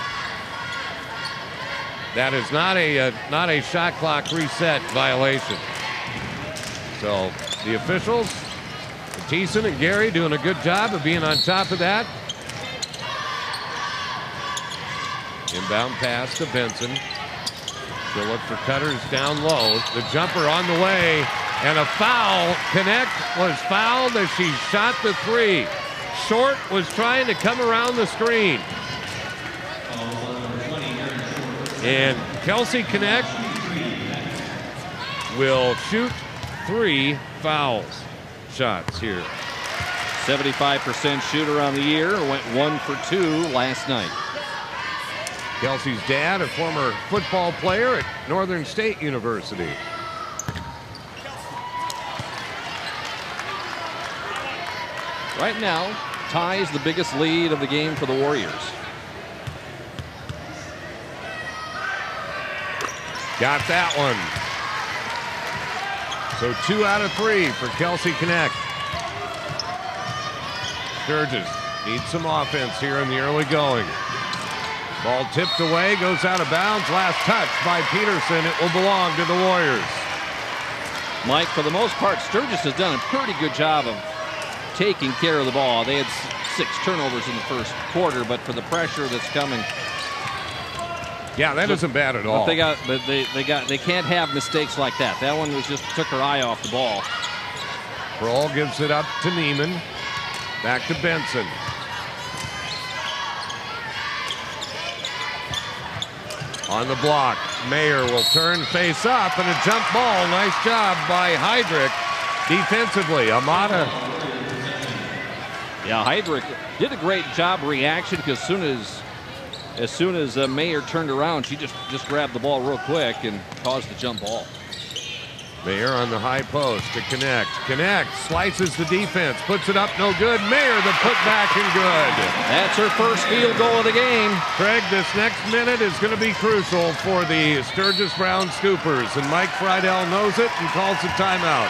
That is not a shot clock reset violation. So the officials, Thiessen and Gary, doing a good job of being on top of that. Inbound pass to Benson. She'll look for cutters down low. The jumper on the way, and a foul. Connect was fouled as she shot the 3. Short was trying to come around the screen. And Kelsey Connect will shoot 3 fouls shots here. 75% shooter on the year, went 1 for 2 last night. Kelsey's dad, a former football player at Northern State University. Right now, ties the biggest lead of the game for the Warriors. Got that one. So 2 out of 3 for Kelsey Connect. Sturgis needs some offense here in the early going. Ball tipped away, goes out of bounds. Last touch by Peterson. It will belong to the Warriors. Mike, for the most part, Sturgis has done a pretty good job of taking care of the ball. They had 6 turnovers in the first quarter, but for the pressure that's coming. Yeah, that isn't bad at all. They can't have mistakes like that. That one was just took her eye off the ball. Kroll gives it up to Neiman. Back to Benson. On the block, Mayer will turn face up and a jump ball. Nice job by Heydrich defensively. Amata. Yeah, Heydrich did a great job reaction because as soon as Mayer turned around, she just grabbed the ball real quick and caused the jump ball. Mayer on the high post to Connect. Connect slices the defense, puts it up, no good. Mayer the putback and good. That's her first field goal of the game. Craig, this next minute is going to be crucial for the Sturgis Brown Scoopers, and Mike Friedel knows it and calls the timeout.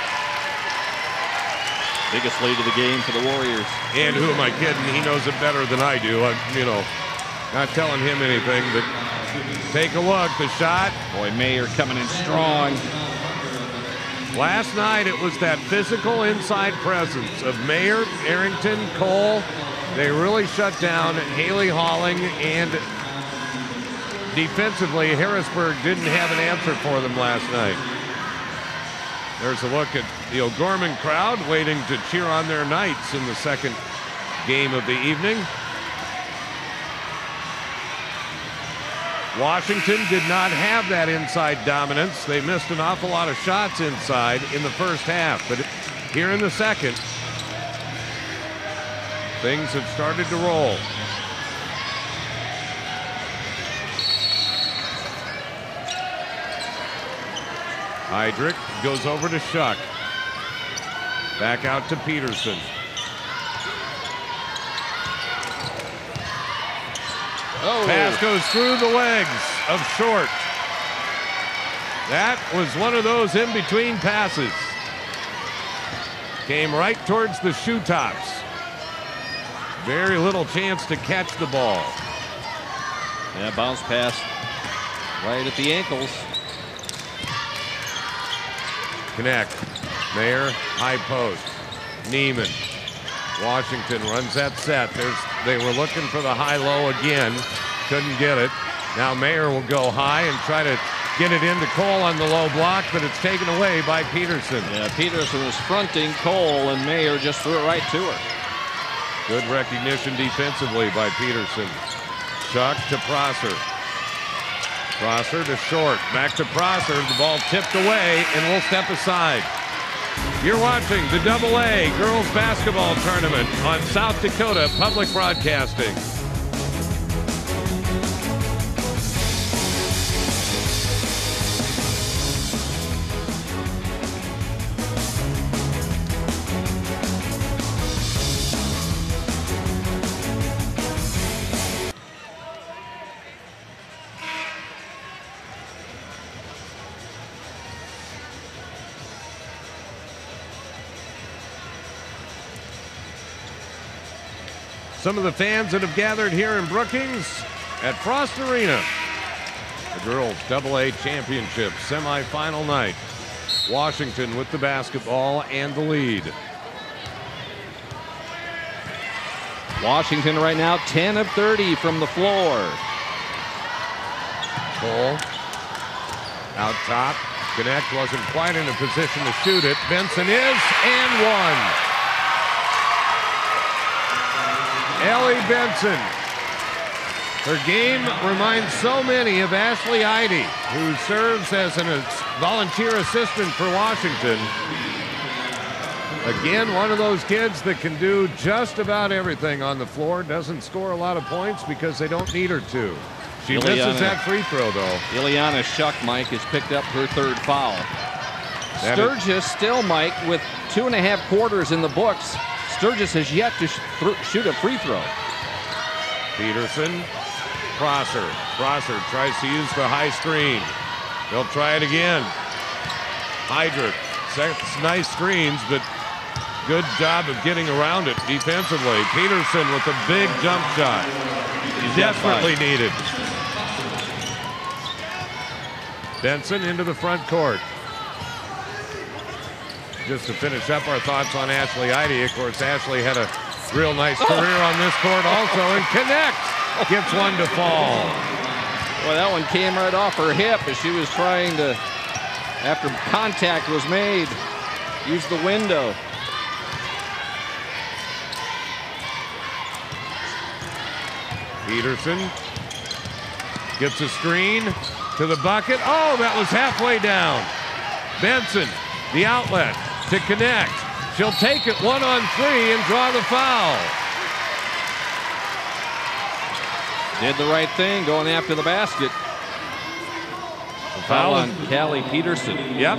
Biggest lead of the game for the Warriors. And who am I kidding? He knows it better than I do. I'm, not telling him anything, but take a look. The shot. Boy, Mayer coming in strong. Last night, it was that physical inside presence of Mayer, Arrington, Cole. They really shut down Haley Halling, and defensively, Harrisburg didn't have an answer for them last night. There's a look at the O'Gorman crowd waiting to cheer on their Knights in the second game of the evening. Washington did not have that inside dominance. They missed an awful lot of shots inside in the first half, but here in the second, things have started to roll. Heydrich goes over to Shuck. Back out to Peterson. Oh. Pass goes through the legs of Short. That was one of those in-between passes. Came right towards the shoe tops. Very little chance to catch the ball. Yeah, bounce pass right at the ankles. Connect. Mayer, high post. Neiman. Washington runs that set. They were looking for the high-low again. Couldn't get it. Now Mayer will go high and try to get it into Cole on the low block, but it's taken away by Peterson. Yeah, Peterson was fronting Cole, and Mayer just threw it right to her. Good recognition defensively by Peterson. Shuck to Prosser. Prosser to Short. Back to Prosser. The ball tipped away, and we'll step aside. You're watching the AA Girls Basketball Tournament on South Dakota Public Broadcasting. Some of the fans that have gathered here in Brookings at Frost Arena. The girls AA championship semifinal night. Washington with the basketball and the lead. Washington right now 10 of 30 from the floor. Cole out top. Connect wasn't quite in a position to shoot it. Benson is, and one. Ellie Benson. Her game reminds so many of Ashley Eide, who serves as a volunteer assistant for Washington. Again, one of those kids that can do just about everything on the floor. Doesn't score a lot of points because they don't need her to. She misses that free throw, though. Ileana Shuck, Mike, has picked up her third foul. Sturgis still, Mike, with 2.5 quarters in the books. Sturgis has yet to shoot a free throw. Peterson, Prosser. Prosser tries to use the high screen. They'll try it again. Heydrich nice screens, but good job of getting around it defensively. Peterson with a big jump shot. Desperately needed. Benson into the front court. Just to finish up our thoughts on Ashley Eide. Of course, Ashley had a real nice career on this court also, and connects. Gets one to fall. Well, that one came right off her hip as she was trying to, after contact was made, use the window. Peterson gets a screen to the bucket. Oh, that was halfway down. Benson, the outlet to connect. She'll take it 1-on-3 and draw the foul. Did the right thing going after the basket. Foul on Callie Peterson. Yep.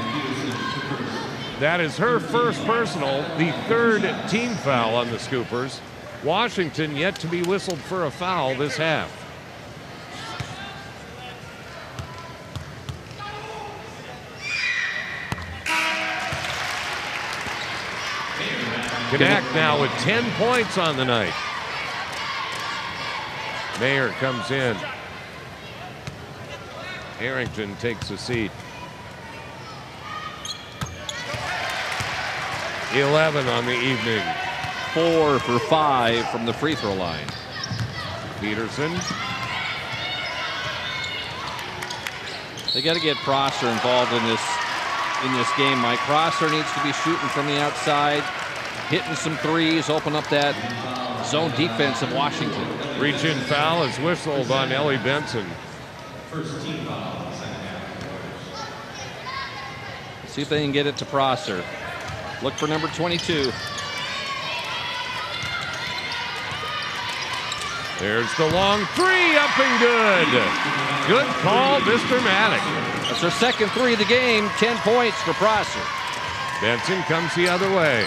That is her first personal, the third team foul on the Scoopers. Washington yet to be whistled for a foul this half. Connect now with 10 points on the night. Mayer comes in. Harrington takes a seat. 11 on the evening. 4 for 5 from the free throw line. Peterson. They got to get Prosser involved in this game. Mike Prosser needs to be shooting from the outside, hitting some threes, open up that zone defense of Washington. Reach-in foul is whistled on Ellie Benson. First team foul. See if they can get it to Prosser. Look for number 22. There's the long three, up and good. Good call, Mr. Maddock. That's her second three of the game, 10 points for Prosser. Benson comes the other way.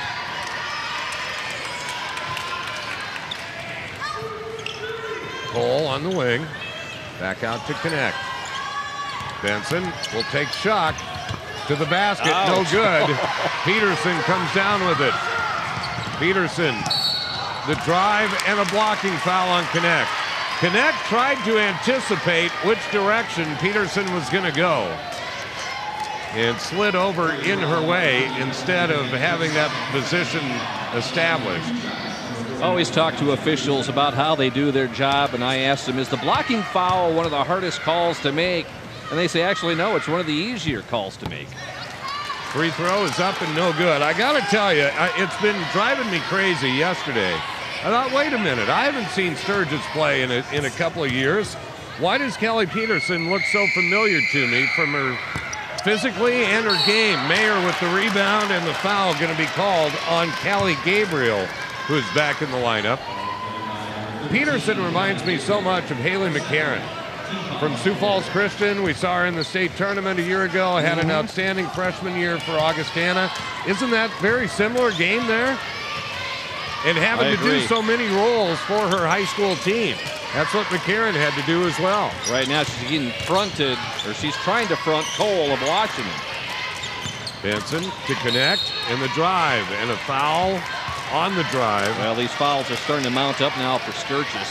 Cole on the wing. Back out to connect. Benson will take shot to the basket. Ouch. No good. Peterson comes down with it. Peterson, the drive and a blocking foul on Connect. Connect tried to anticipate which direction Peterson was going to go and slid over in her way instead of having that position established. Always talk to officials about how they do their job, and I asked them, is the blocking foul one of the hardest calls to make? And they say, actually, no, it's one of the easier calls to make. Free throw is up and no good. I got to tell you, it's been driving me crazy yesterday. I thought, wait a minute, I haven't seen Sturgis play in a couple of years. Why does Callie Peterson look so familiar to me from her physically and her game? Mayer with the rebound and the foul going to be called on Callie Gabriel, who is back in the lineup. Peterson reminds me so much of Haley McCarron from Sioux Falls Christian. We saw her in the state tournament a year ago. Had an outstanding freshman year for Augustana. Isn't that very similar game there? And having to do so many roles for her high school team. That's what McCarron had to do as well. Right now she's getting fronted, or she's trying to front Cole of Washington. Benson to connect and the drive and a foul on the drive. Well, these fouls are starting to mount up now for Sturgis.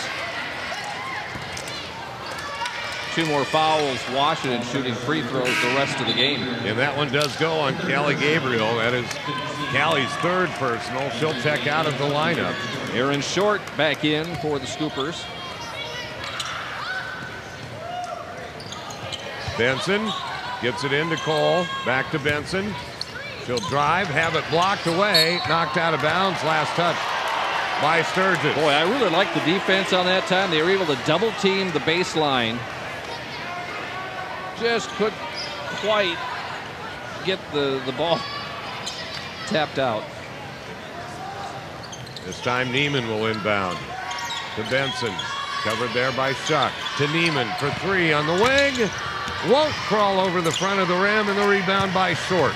2 more fouls, Washington shooting free throws the rest of the game. And that one does go on Callie Gabriel. That is Callie's third personal. She'll check out of the lineup. Aaron Short back in for the Scoopers. Benson gets it into Cole. Back to Benson. She'll drive, have it blocked away, knocked out of bounds. Last touch by Sturgis. Boy, I really like the defense on that time. They were able to double team the baseline. Just couldn't quite get the ball tapped out. This time Neiman will inbound to Benson. Covered there by Schuck. To Neiman for 3 on the wing. Won't crawl over the front of the rim, and the rebound by Short.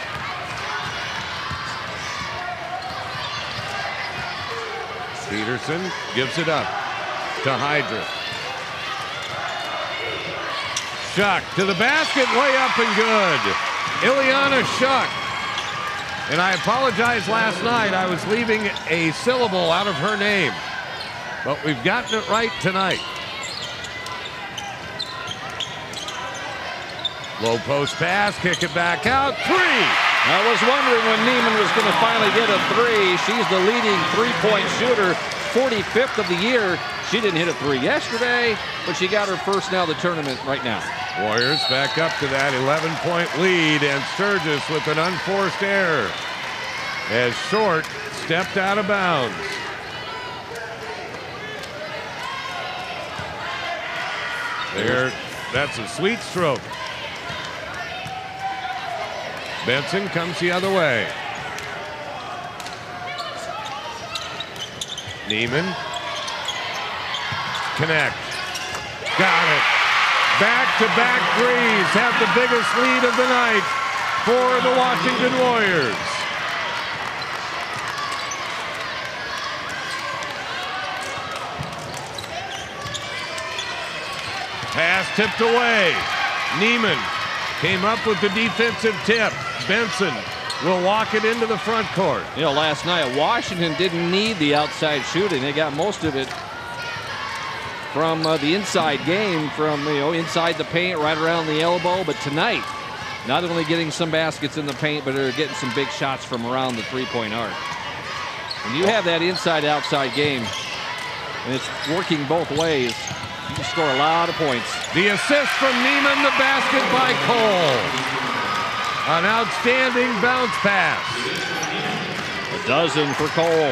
Peterson gives it up to Hydra. Schuck to the basket, way up and good. Ileana Shuck. And I apologize, last night I was leaving a syllable out of her name. But we've gotten it right tonight. Low post pass, kick it back out, 3! I was wondering when Neiman was going to finally get a 3. She's the leading three-point shooter, 45th of the year. She didn't hit a 3 yesterday, but she got her first now of the tournament right now. Warriors back up to that 11-point lead, and Sturgis with an unforced error as Short stepped out of bounds. There, that's a sweet stroke. Benson comes the other way. Neiman. Connect. Got it. Back-to-back threes have the biggest lead of the night for the Washington Warriors. Pass tipped away. Neiman came up with the defensive tip. Benson will walk it into the front court. You know, last night Washington didn't need the outside shooting. They got most of it from the inside game, from, you know, inside the paint, right around the elbow. But tonight, not only getting some baskets in the paint, but they're getting some big shots from around the three-point arc. When you have that inside-outside game, and it's working both ways, you can score a lot of points. The assist from Neiman, the basket by Cole. An outstanding bounce pass. A dozen for Cole.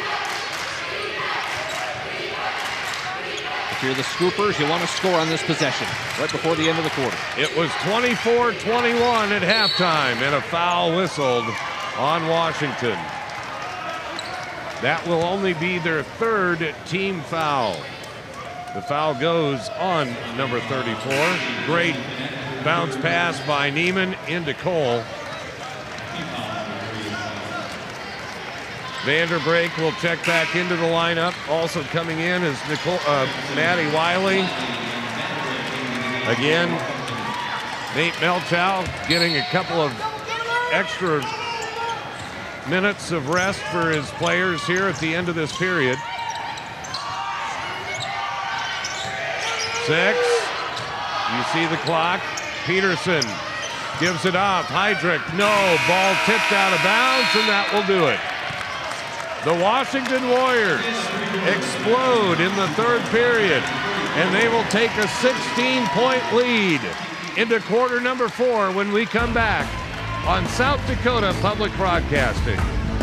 If you're the Scoopers, you want to score on this possession right before the end of the quarter. It was 24-21 at halftime, and a foul whistled on Washington. That will only be their third team foul. The foul goes on number 34. Great bounce pass by Neiman into Cole. Vanderbrake will check back into the lineup. Also coming in is Maddie Wiley. Again, Nate Melchow getting a couple of extra minutes of rest for his players here at the end of this period. 6. You see the clock. Peterson gives it off. Heydrich, no. Ball tipped out of bounds, and that will do it. The Washington Warriors explode in the third period, and they will take a 16-point lead into quarter number 4 when we come back on South Dakota Public Broadcasting.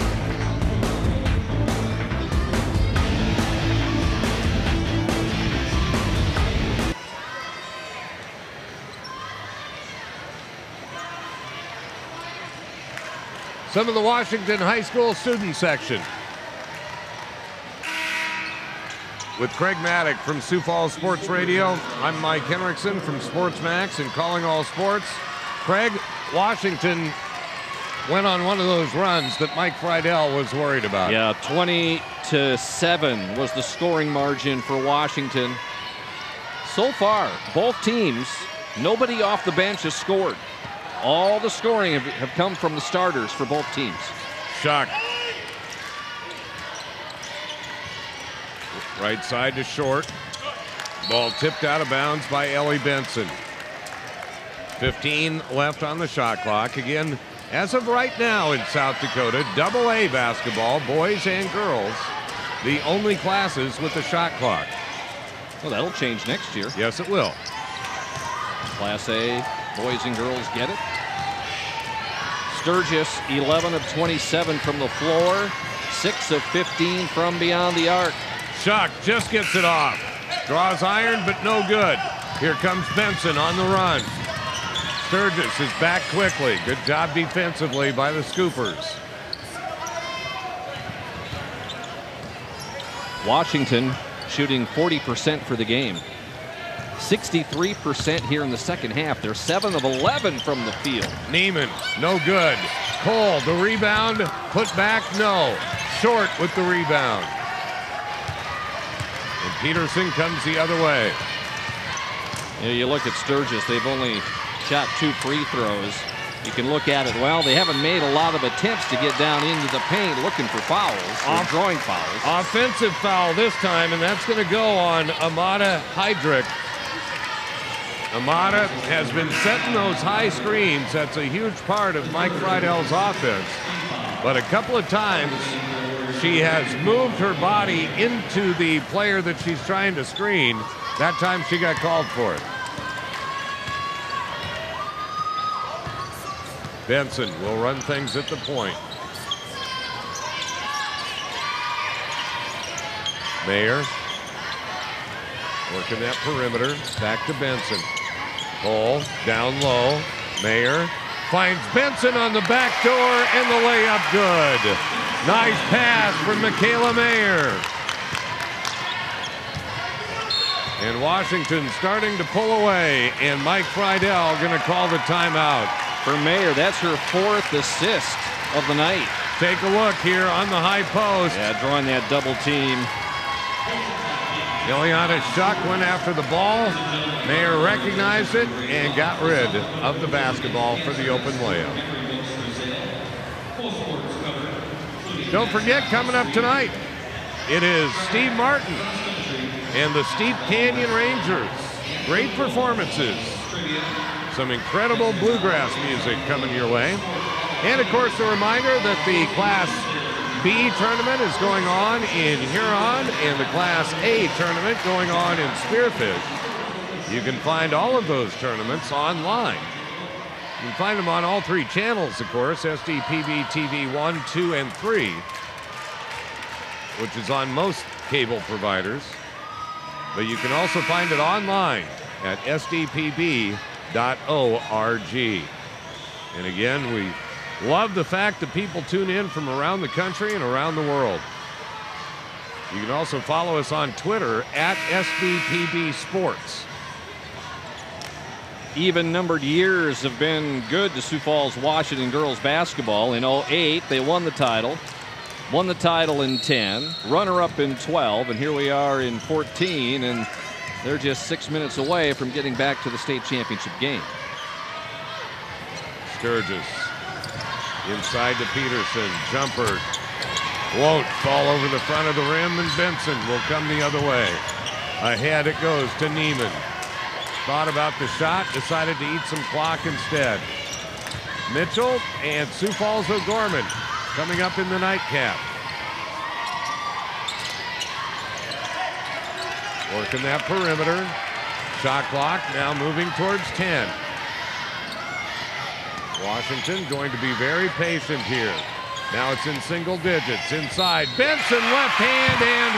Some of the Washington High School student section with Craig Maddock from Sioux Falls Sports Radio. I'm Mike Henriksen from SportsMax and Calling All Sports. Craig, Washington went on one of those runs that Mike Friedel was worried about. Yeah, 20-7 was the scoring margin for Washington. So far, both teams, nobody off the bench has scored. All the scoring have come from the starters for both teams. Shuck. Right side to Short. Ball tipped out of bounds by Ellie Benson. 15 left on the shot clock. Again, as of right now in South Dakota, AA basketball, boys and girls, the only classes with the shot clock. Well, that'll change next year. Yes, it will. Class A, boys and girls get it. Sturgis, 11 of 27 from the floor, 6 of 15 from beyond the arc. Shuck just gets it off. Draws iron, but no good. Here comes Benson on the run. Sturgis is back quickly. Good job defensively by the Scoopers. Washington shooting 40% for the game. 63% here in the second half. They're 7 of 11 from the field. Neiman, no good. Cole, the rebound, put back, no. Short with the rebound. And Peterson comes the other way. You look at Sturgis, they've only shot 2 free throws. You can look at it. Well, they haven't made a lot of attempts to get down into the paint looking for fouls, or drawing fouls. Offensive foul this time, and that's going to go on Amada Heydrich. Amada has been setting those high screens. That's a huge part of Mike Friedell's offense. But a couple of times, she has moved her body into the player that she's trying to screen. That time she got called for it. Benson will run things at the point. Mayer working that perimeter. Back to Benson. Cole down low. Mayer finds Benson on the back door, and the layup good. Nice pass from Michaela Mayer. And Washington starting to pull away, and Mike Friedell going to call the timeout. For Mayer, that's her 4th assist of the night. Take a look here on the high post. Yeah, drawing that double team. Ileana Shuck went after the ball. Mayer recognized it and got rid of the basketball for the open layup. Don't forget, coming up tonight, it is Steve Martin and the Steep Canyon Rangers. Great performances. Some incredible bluegrass music coming your way. And of course, a reminder that the Class B tournament is going on in Huron and the Class A tournament going on in Spearfish. You can find all of those tournaments online. You can find them on all 3 channels, of course, SDPB TV 1, 2, and 3, which is on most cable providers. But you can also find it online at sdpb.org. And again, we love the fact that people tune in from around the country and around the world. You can also follow us on Twitter at SDPB Sports. Even-numbered years have been good to Sioux Falls Washington girls basketball. In 08, they won the title. Won the title in 10, runner-up in 12, and here we are in 14, and they're just 6 minutes away from getting back to the state championship game. Sturgis inside to Peterson. Jumper won't fall over the front of the rim, and Benson will come the other way. Ahead it goes to Neiman. Thought about the shot, decided to eat some clock instead. Mitchell and Sioux Falls O'Gorman coming up in the nightcap. Working that perimeter. Shot clock now moving towards 10. Washington going to be very patient here. Now it's in single digits. Inside, Benson left hand and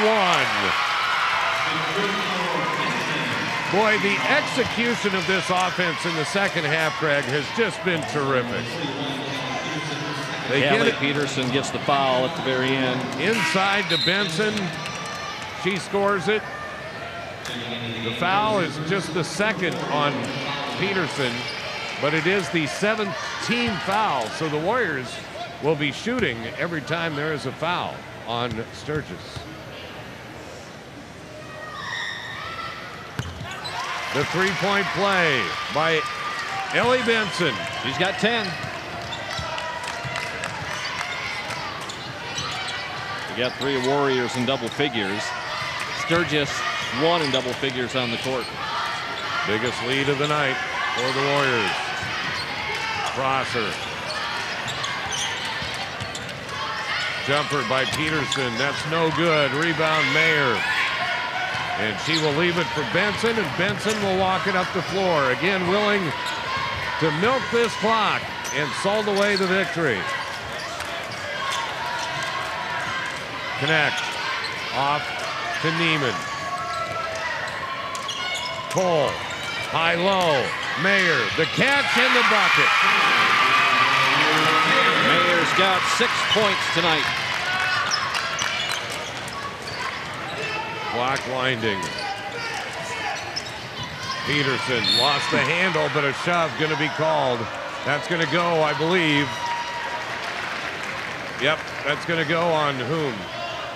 one. Boy, the execution of this offense in the second half, Greg, has just been terrific. Callie Peterson gets the foul at the very end. Inside to Benson. She scores it. The foul is just the second on Peterson, but it is the 7th team foul. So the Warriors will be shooting every time there is a foul on Sturgis. The three-point play by Ellie Benson. She's got 10. We got 3 Warriors in double figures. Sturgis 1 in double figures on the court. Biggest lead of the night for the Warriors. Prosser. Jumper by Peterson. That's no good. Rebound Mayer. And she will leave it for Benson, and Benson will walk it up the floor. Again, willing to milk this clock and sold away the victory. Connect. Off to Neiman. Cole. High-low. Mayer. The catch and the bucket. Mayer's got 6 points tonight. Clock winding. Peterson lost the handle, but a shove going to be called. That's going to go, I believe. Yep, that's going to go on whom?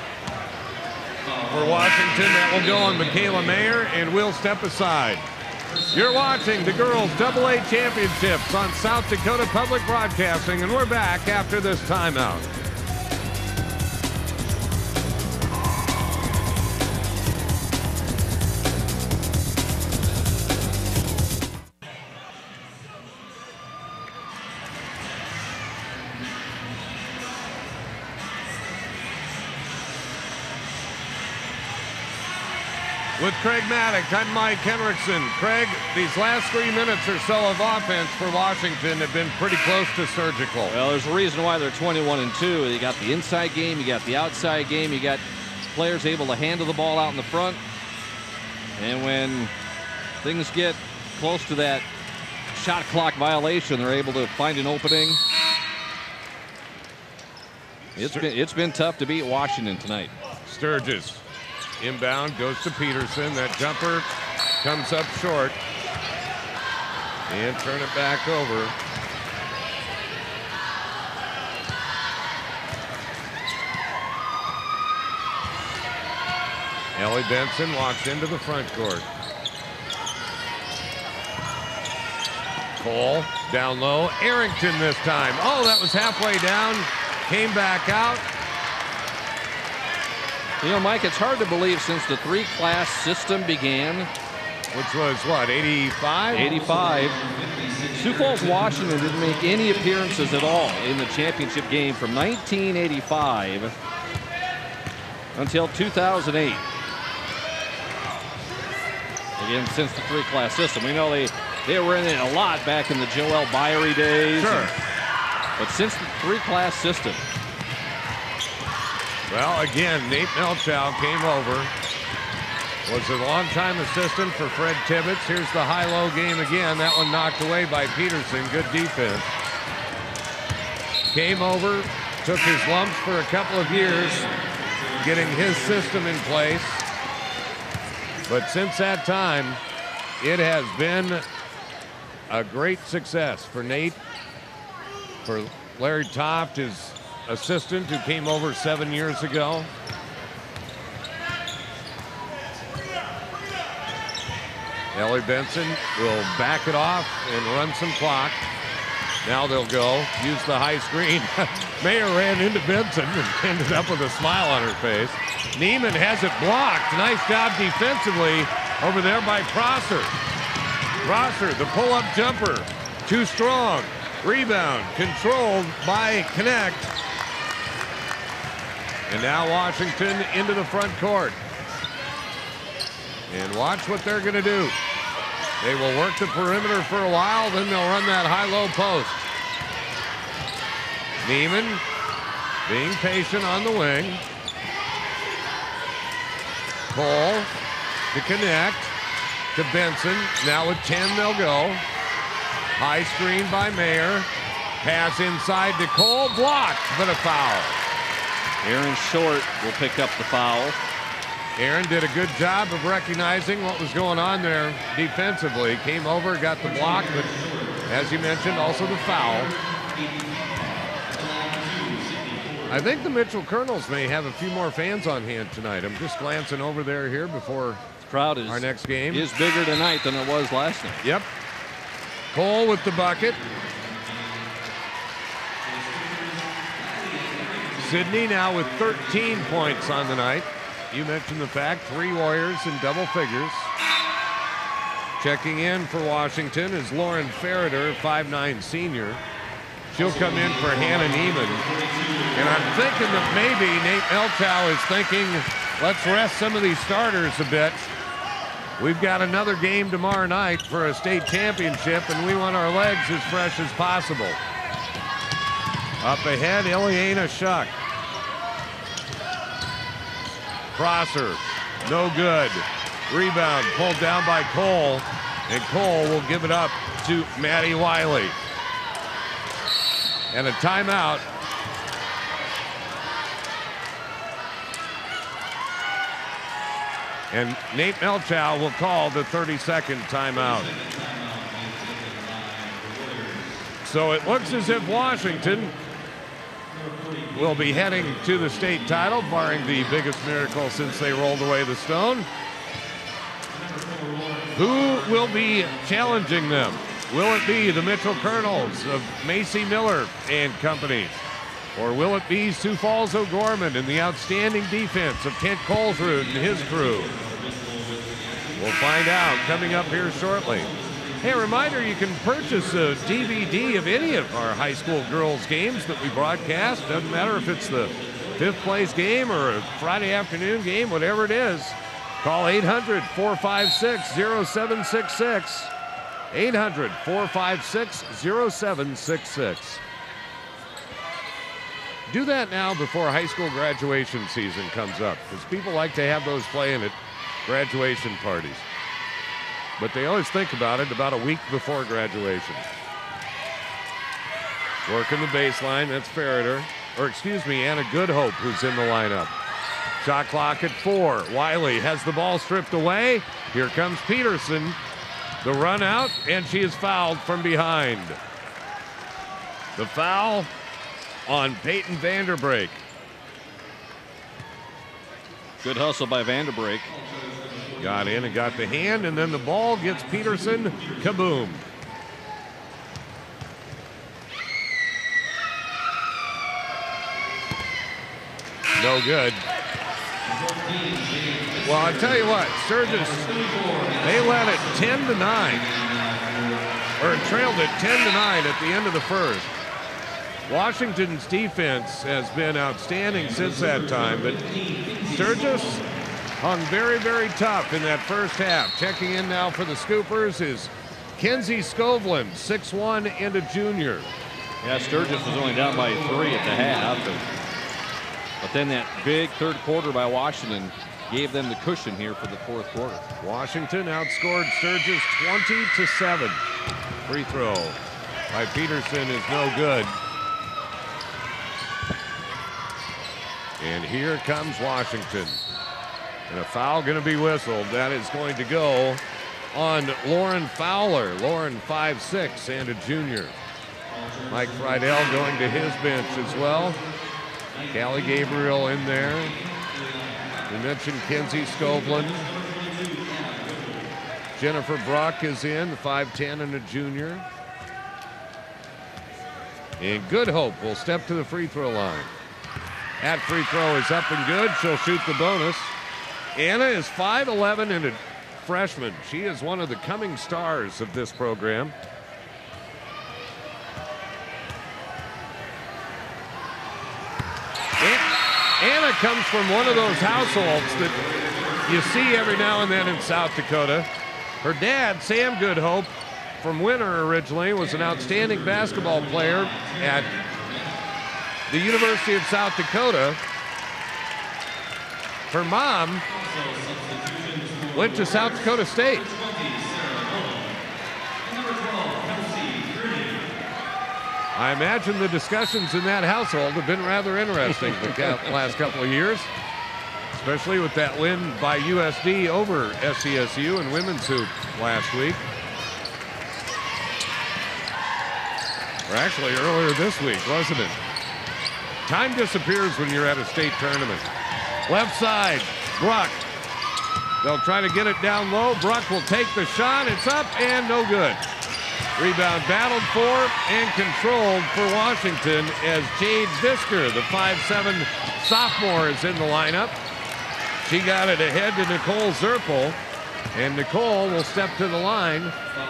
For Washington, that will go on Michaela Mayer, and we'll step aside. You're watching the Girls AA Championships on South Dakota Public Broadcasting, and we're back after this timeout. With Craig Maddock, I'm Mike Henriksen. Craig, these last 3 minutes or so of offense for Washington have been pretty close to surgical. Well, there's a reason why they're 21-2. You got the inside game, you got the outside game, you got players able to handle the ball out in the front. And when things get close to that shot clock violation, they're able to find an opening. It's been tough to beat Washington tonight. Sturgis. Inbound goes to Peterson. That jumper comes up short. And turn it back over. Ellie Benson walks into the front court. Cole down low. Arrington this time. Oh, that was halfway down. Came back out. You know, Mike, it's hard to believe since the three-class system began. Which was, what, 85? 85. Sioux Falls, Washington didn't make any appearances at all in the championship game from 1985 until 2008. Again, since the three-class system. We know they were in it a lot back in the Joel Byrie days. Sure. But since the three-class system. Well, again, Nate Melchow came over. Was a longtime assistant for Fred Tibbetts. Here's the high-low game again. That one knocked away by Peterson. Good defense. Came over, took his lumps for a couple of years, getting his system in place. But since that time, it has been a great success for Nate, for Larry Toft, his assistant, who came over 7 years ago. Ellie Benson will back it off and run some clock. Now they'll go use the high screen. Mayer ran into Benson and ended up with a smile on her face. Neiman has it blocked. Nice job defensively over there by Prosser. Prosser, the pull-up jumper, too strong. Rebound controlled by Connect. And now Washington into the front court. And watch what they're going to do. They will work the perimeter for a while, then they'll run that high-low post. Neiman being patient on the wing. Cole to Connect to Benson. Now with 10, they'll go. High screen by Mayer. Pass inside to Cole, blocked, but a foul. Aaron Short will pick up the foul. Aaron did a good job of recognizing what was going on there defensively. Came over, got the block, but as you mentioned, also the foul. I think the Mitchell Colonels may have a few more fans on hand tonight. I'm just glancing over there here before Crowd our next game. is bigger tonight than it was last night. Yep. Cole with the bucket. Sydney now with 13 points on the night. You mentioned the fact, 3 Warriors in double figures. Checking in for Washington is Lauren Ferreter, 5'9" senior. She'll come in for Hannah Neiman. And I'm thinking that maybe Nate Melchow is thinking, let's rest some of these starters a bit. We've got another game tomorrow night for a state championship, and we want our legs as fresh as possible. Up ahead, Ileana Shuck. Prosser, no good. Rebound pulled down by Cole, and Cole will give it up to Maddie Wiley. And a timeout. And Nate Melchow will call the 32nd timeout. So it looks as if Washington will be heading to the state title, barring the biggest miracle since they rolled away the stone. Who will be challenging them? Will it be the Mitchell Colonels of Macy Miller and company? Or will it be Sioux Falls O'Gorman and the outstanding defense of Kent Colesrud and his crew? We'll find out coming up here shortly. Hey, a reminder, you can purchase a DVD of any of our high school girls games that we broadcast. Doesn't matter if it's the 5th place game or a Friday afternoon game, whatever it is. Call 800-456-0766. 800-456-0766. Do that now before high school graduation season comes up, because people like to have those playing at graduation parties. But they always think about it about a week before graduation. Working the baseline, that's Ferreter. Or excuse me, Anna Goodhope, who's in the lineup. Shot clock at 4. Wiley has the ball stripped away. Here comes Peterson. The run out, and she is fouled from behind. The foul on Peyton Vanderbrake. Good hustle by Vanderbrake. Got in and got the hand, and then the ball gets Peterson. Kaboom. No good. Well, I tell you what, Sturgis, they led it 10-9, or trailed it 10-9 at the end of the first. Washington's defense has been outstanding since that time, but Sturgis hung very, very tough in that first half. Checking in now for the Scoopers is Kenzie Skovlin, 6'1" and a junior. Yeah, Sturgis was only down by 3 at the half. But then that big third quarter by Washington gave them the cushion here for the fourth quarter. Washington outscored Sturgis 20-7. Free throw by Peterson is no good. And here comes Washington. And a foul going to be whistled. That is going to go on Lauren Fowler. Lauren 5'6" and a junior. Mike Friedel going to his bench as well. Callie Gabriel in there. We mentioned Kenzie Skovlin. Jennifer Brock is in, the 5'10" and a junior. And Goodhope will step to the free throw line. That free throw is up and good. She'll shoot the bonus. Anna is 5'11" and a freshman. She is one of the coming stars of this program. Anna comes from one of those households that you see every now and then in South Dakota. Her dad, Sam Goodhope, from Winter originally, was an outstanding basketball player at the University of South Dakota. Her mom went to South Dakota State. I imagine the discussions in that household have been rather interesting the last couple of years, especially with that win by USD over SCSU in women's hoop last week. Or actually earlier this week, wasn't it? Time disappears when you're at a state tournament. Left side, Bruck. They'll try to get it down low. Bruck will take the shot. It's up and no good. Rebound battled for and controlled for Washington as Jade Visker, the 5'7" sophomore, is in the lineup. She got it ahead to Nicole Zerpel, and Nicole will step to the line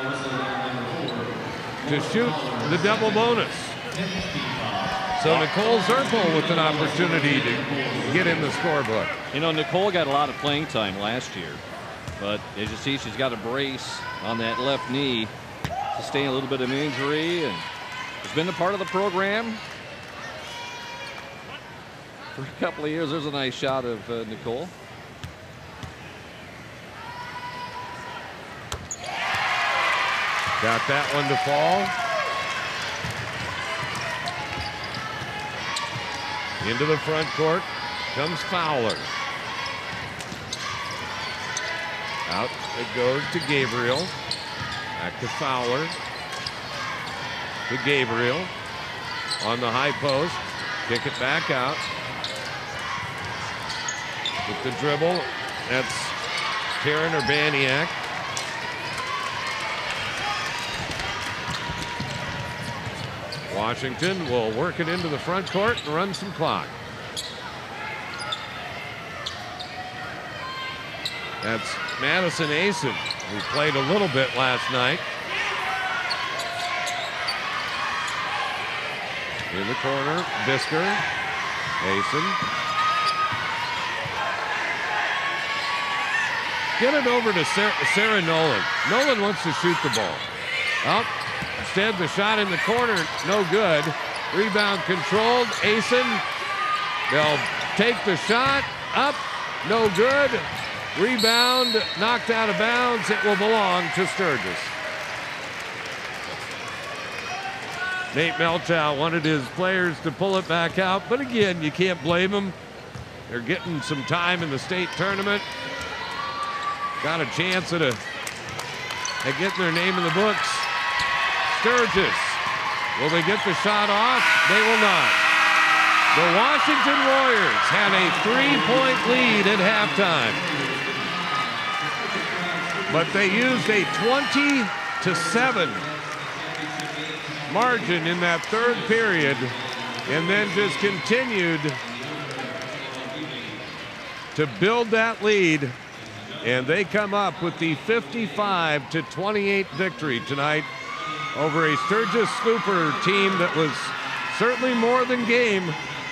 to shoot the double bonus. So Nicole Zerpel with an opportunity to get in the scorebook. You know, Nicole got a lot of playing time last year, but as you see, she's got a brace on that left knee. Sustained a little bit of an injury and has been a part of the program for a couple of years. There's a nice shot of Nicole. Got that one to fall. Into the front court comes Fowler. Out it goes to Gabriel. Back to Fowler. To Gabriel. On the high post. Kick it back out. With the dribble. That's Karen Urbaniak. Washington will work it into the front court and run some clock. That's Madison Asen, who played a little bit last night. In the corner, Bisker, Asen. Get it over to Sarah Nolan. Nolan wants to shoot the ball. Oh, instead the shot in the corner, no good. Rebound controlled, Asen. They'll take the shot, up, no good. Rebound, knocked out of bounds. It will belong to Sturgis. Nate Melchow wanted his players to pull it back out, but again, you can't blame them. They're getting some time in the state tournament. Got a chance at getting their name in the books. Sturgis, will they get the shot off? They will not. The Washington Warriors had a 3-point lead at halftime, but they used a 20-7 margin in that third period and then just continued to build that lead, and they come up with the 55-28 victory tonight over a Sturgis Scooper team that was certainly more than game.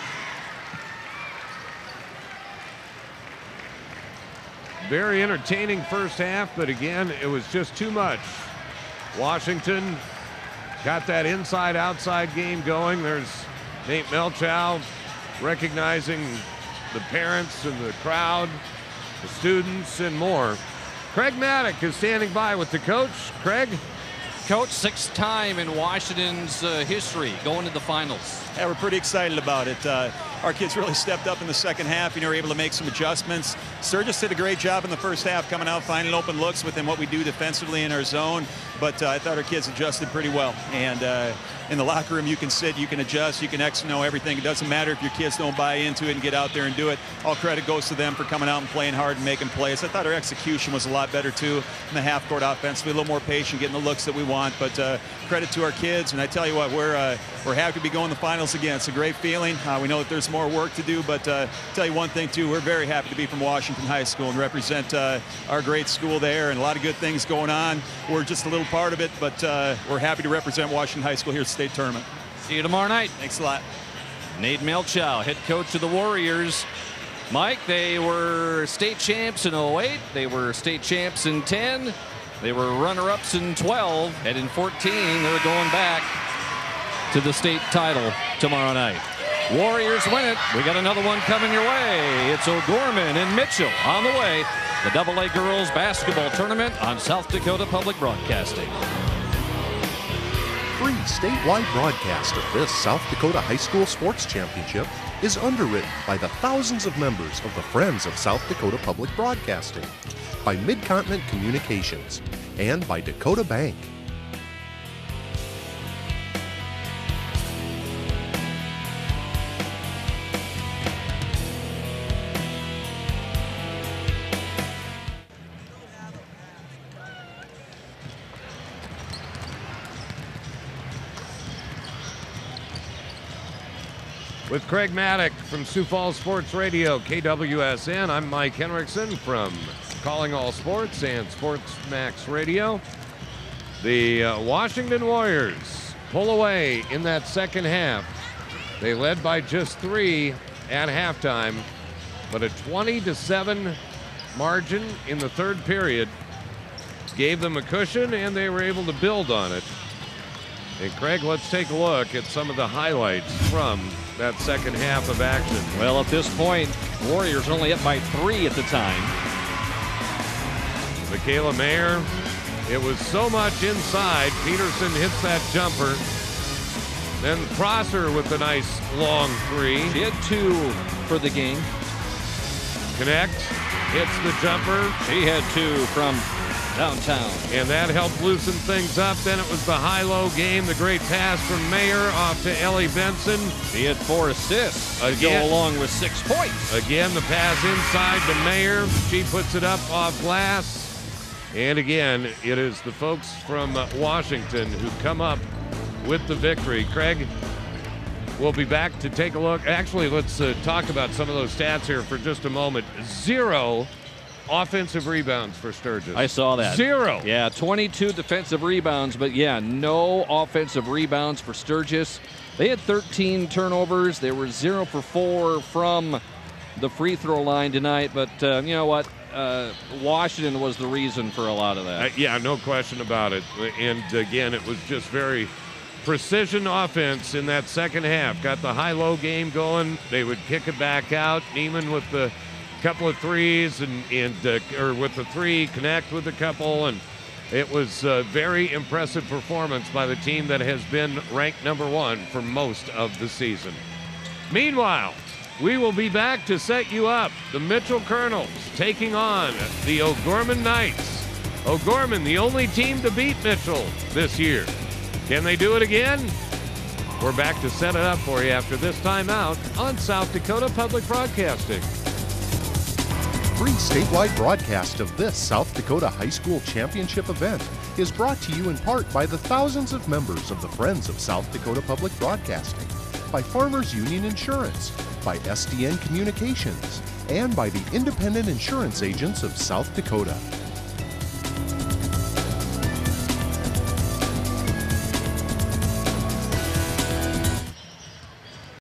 Very entertaining first half, but again, it was just too much. Washington got that inside-outside game going. There's Nate Melchow recognizing the parents and the crowd, the students, and more. Craig Maddock is standing by with the coach. Craig? Coach, sixth time in Washington's history going to the finals. Yeah, we're pretty excited about it. Our kids really stepped up in the second half. Were able to make some adjustments. Sturgis did a great job in the first half, coming out, finding open looks within what we do defensively in our zone. But I thought our kids adjusted pretty well. And in the locker room, you can sit, you can adjust, you can everything. It doesn't matter if your kids don't buy into it and get out there and do it. All credit goes to them for coming out and playing hard and making plays. I thought our execution was a lot better, too, in the half-court offensively. A little more patient, getting the looks that we want. But credit to our kids. And I tell you what, we're happy to be going to the finals again. It's a great feeling. We know that there's more work to do, but tell you one thing, too. We're very happy to be from Washington High School and represent our great school there, and a lot of good things going on. We're just a little part of it, but we're happy to represent Washington High School here at the state tournament. See you tomorrow night. Thanks a lot. Nate Melchow, head coach of the Warriors. Mike, they were state champs in 08. They were state champs in 10. They were runner-ups in 12. And in 14, they're going back to the state title tomorrow night. Warriors win it. We got another one coming your way. It's O'Gorman and Mitchell on the way. The AA Girls Basketball Tournament on South Dakota Public Broadcasting. Free statewide broadcast of this South Dakota High School Sports Championship is underwritten by the thousands of members of the Friends of South Dakota Public Broadcasting, by Mid-Continent Communications, and by Dakota Bank. With Craig Maddock from Sioux Falls Sports Radio, KWSN, I'm Mike Henriksen from Calling All Sports and Sports Max Radio. The Washington Warriors pull away in that second half. They led by just 3 at halftime, but a 20-7 margin in the third period gave them a cushion, and they were able to build on it. And Craig, let's take a look at some of the highlights from that second half of action. Well, at this point, Warriors only up by 3 at the time. Michaela Mayer, it was so much inside. Peterson hits that jumper. Then Prosser with a nice long 3. She had 2 for the game. Connect, hits the jumper. She had 2 from downtown. And that helped loosen things up. Then it was the high-low game. The great pass from Mayer off to Ellie Benson. She had 4 assists to go along with 6 points. Again, the pass inside to Mayer. She puts it up off glass. And again, it is the folks from Washington who come up with the victory. Craig, we'll be back to take a look. Actually, let's talk about some of those stats here for just a moment. 0 offensive rebounds for Sturgis. I saw that. 0. Yeah, 22 defensive rebounds, but yeah, no offensive rebounds for Sturgis. They had 13 turnovers. They were 0 for 4 from the free throw line tonight, but you know what? Washington was the reason for a lot of that. Yeah, no question about it. And again, it was just very precision offense in that second half. Got the high-low game going. They would kick it back out. Neiman with the couple of threes or with the three, connect with a couple, and it was a very impressive performance by the team that has been ranked #1 for most of the season. Meanwhile, we will be back to set you up. The Mitchell Colonels taking on the O'Gorman Knights. O'Gorman, the only team to beat Mitchell this year. Can they do it again? We're back to set it up for you after this timeout on South Dakota Public Broadcasting. Free statewide broadcast of this South Dakota High School Championship event is brought to you in part by the thousands of members of the Friends of South Dakota Public Broadcasting, by Farmers Union Insurance, by SDN Communications, and by the Independent Insurance Agents of South Dakota.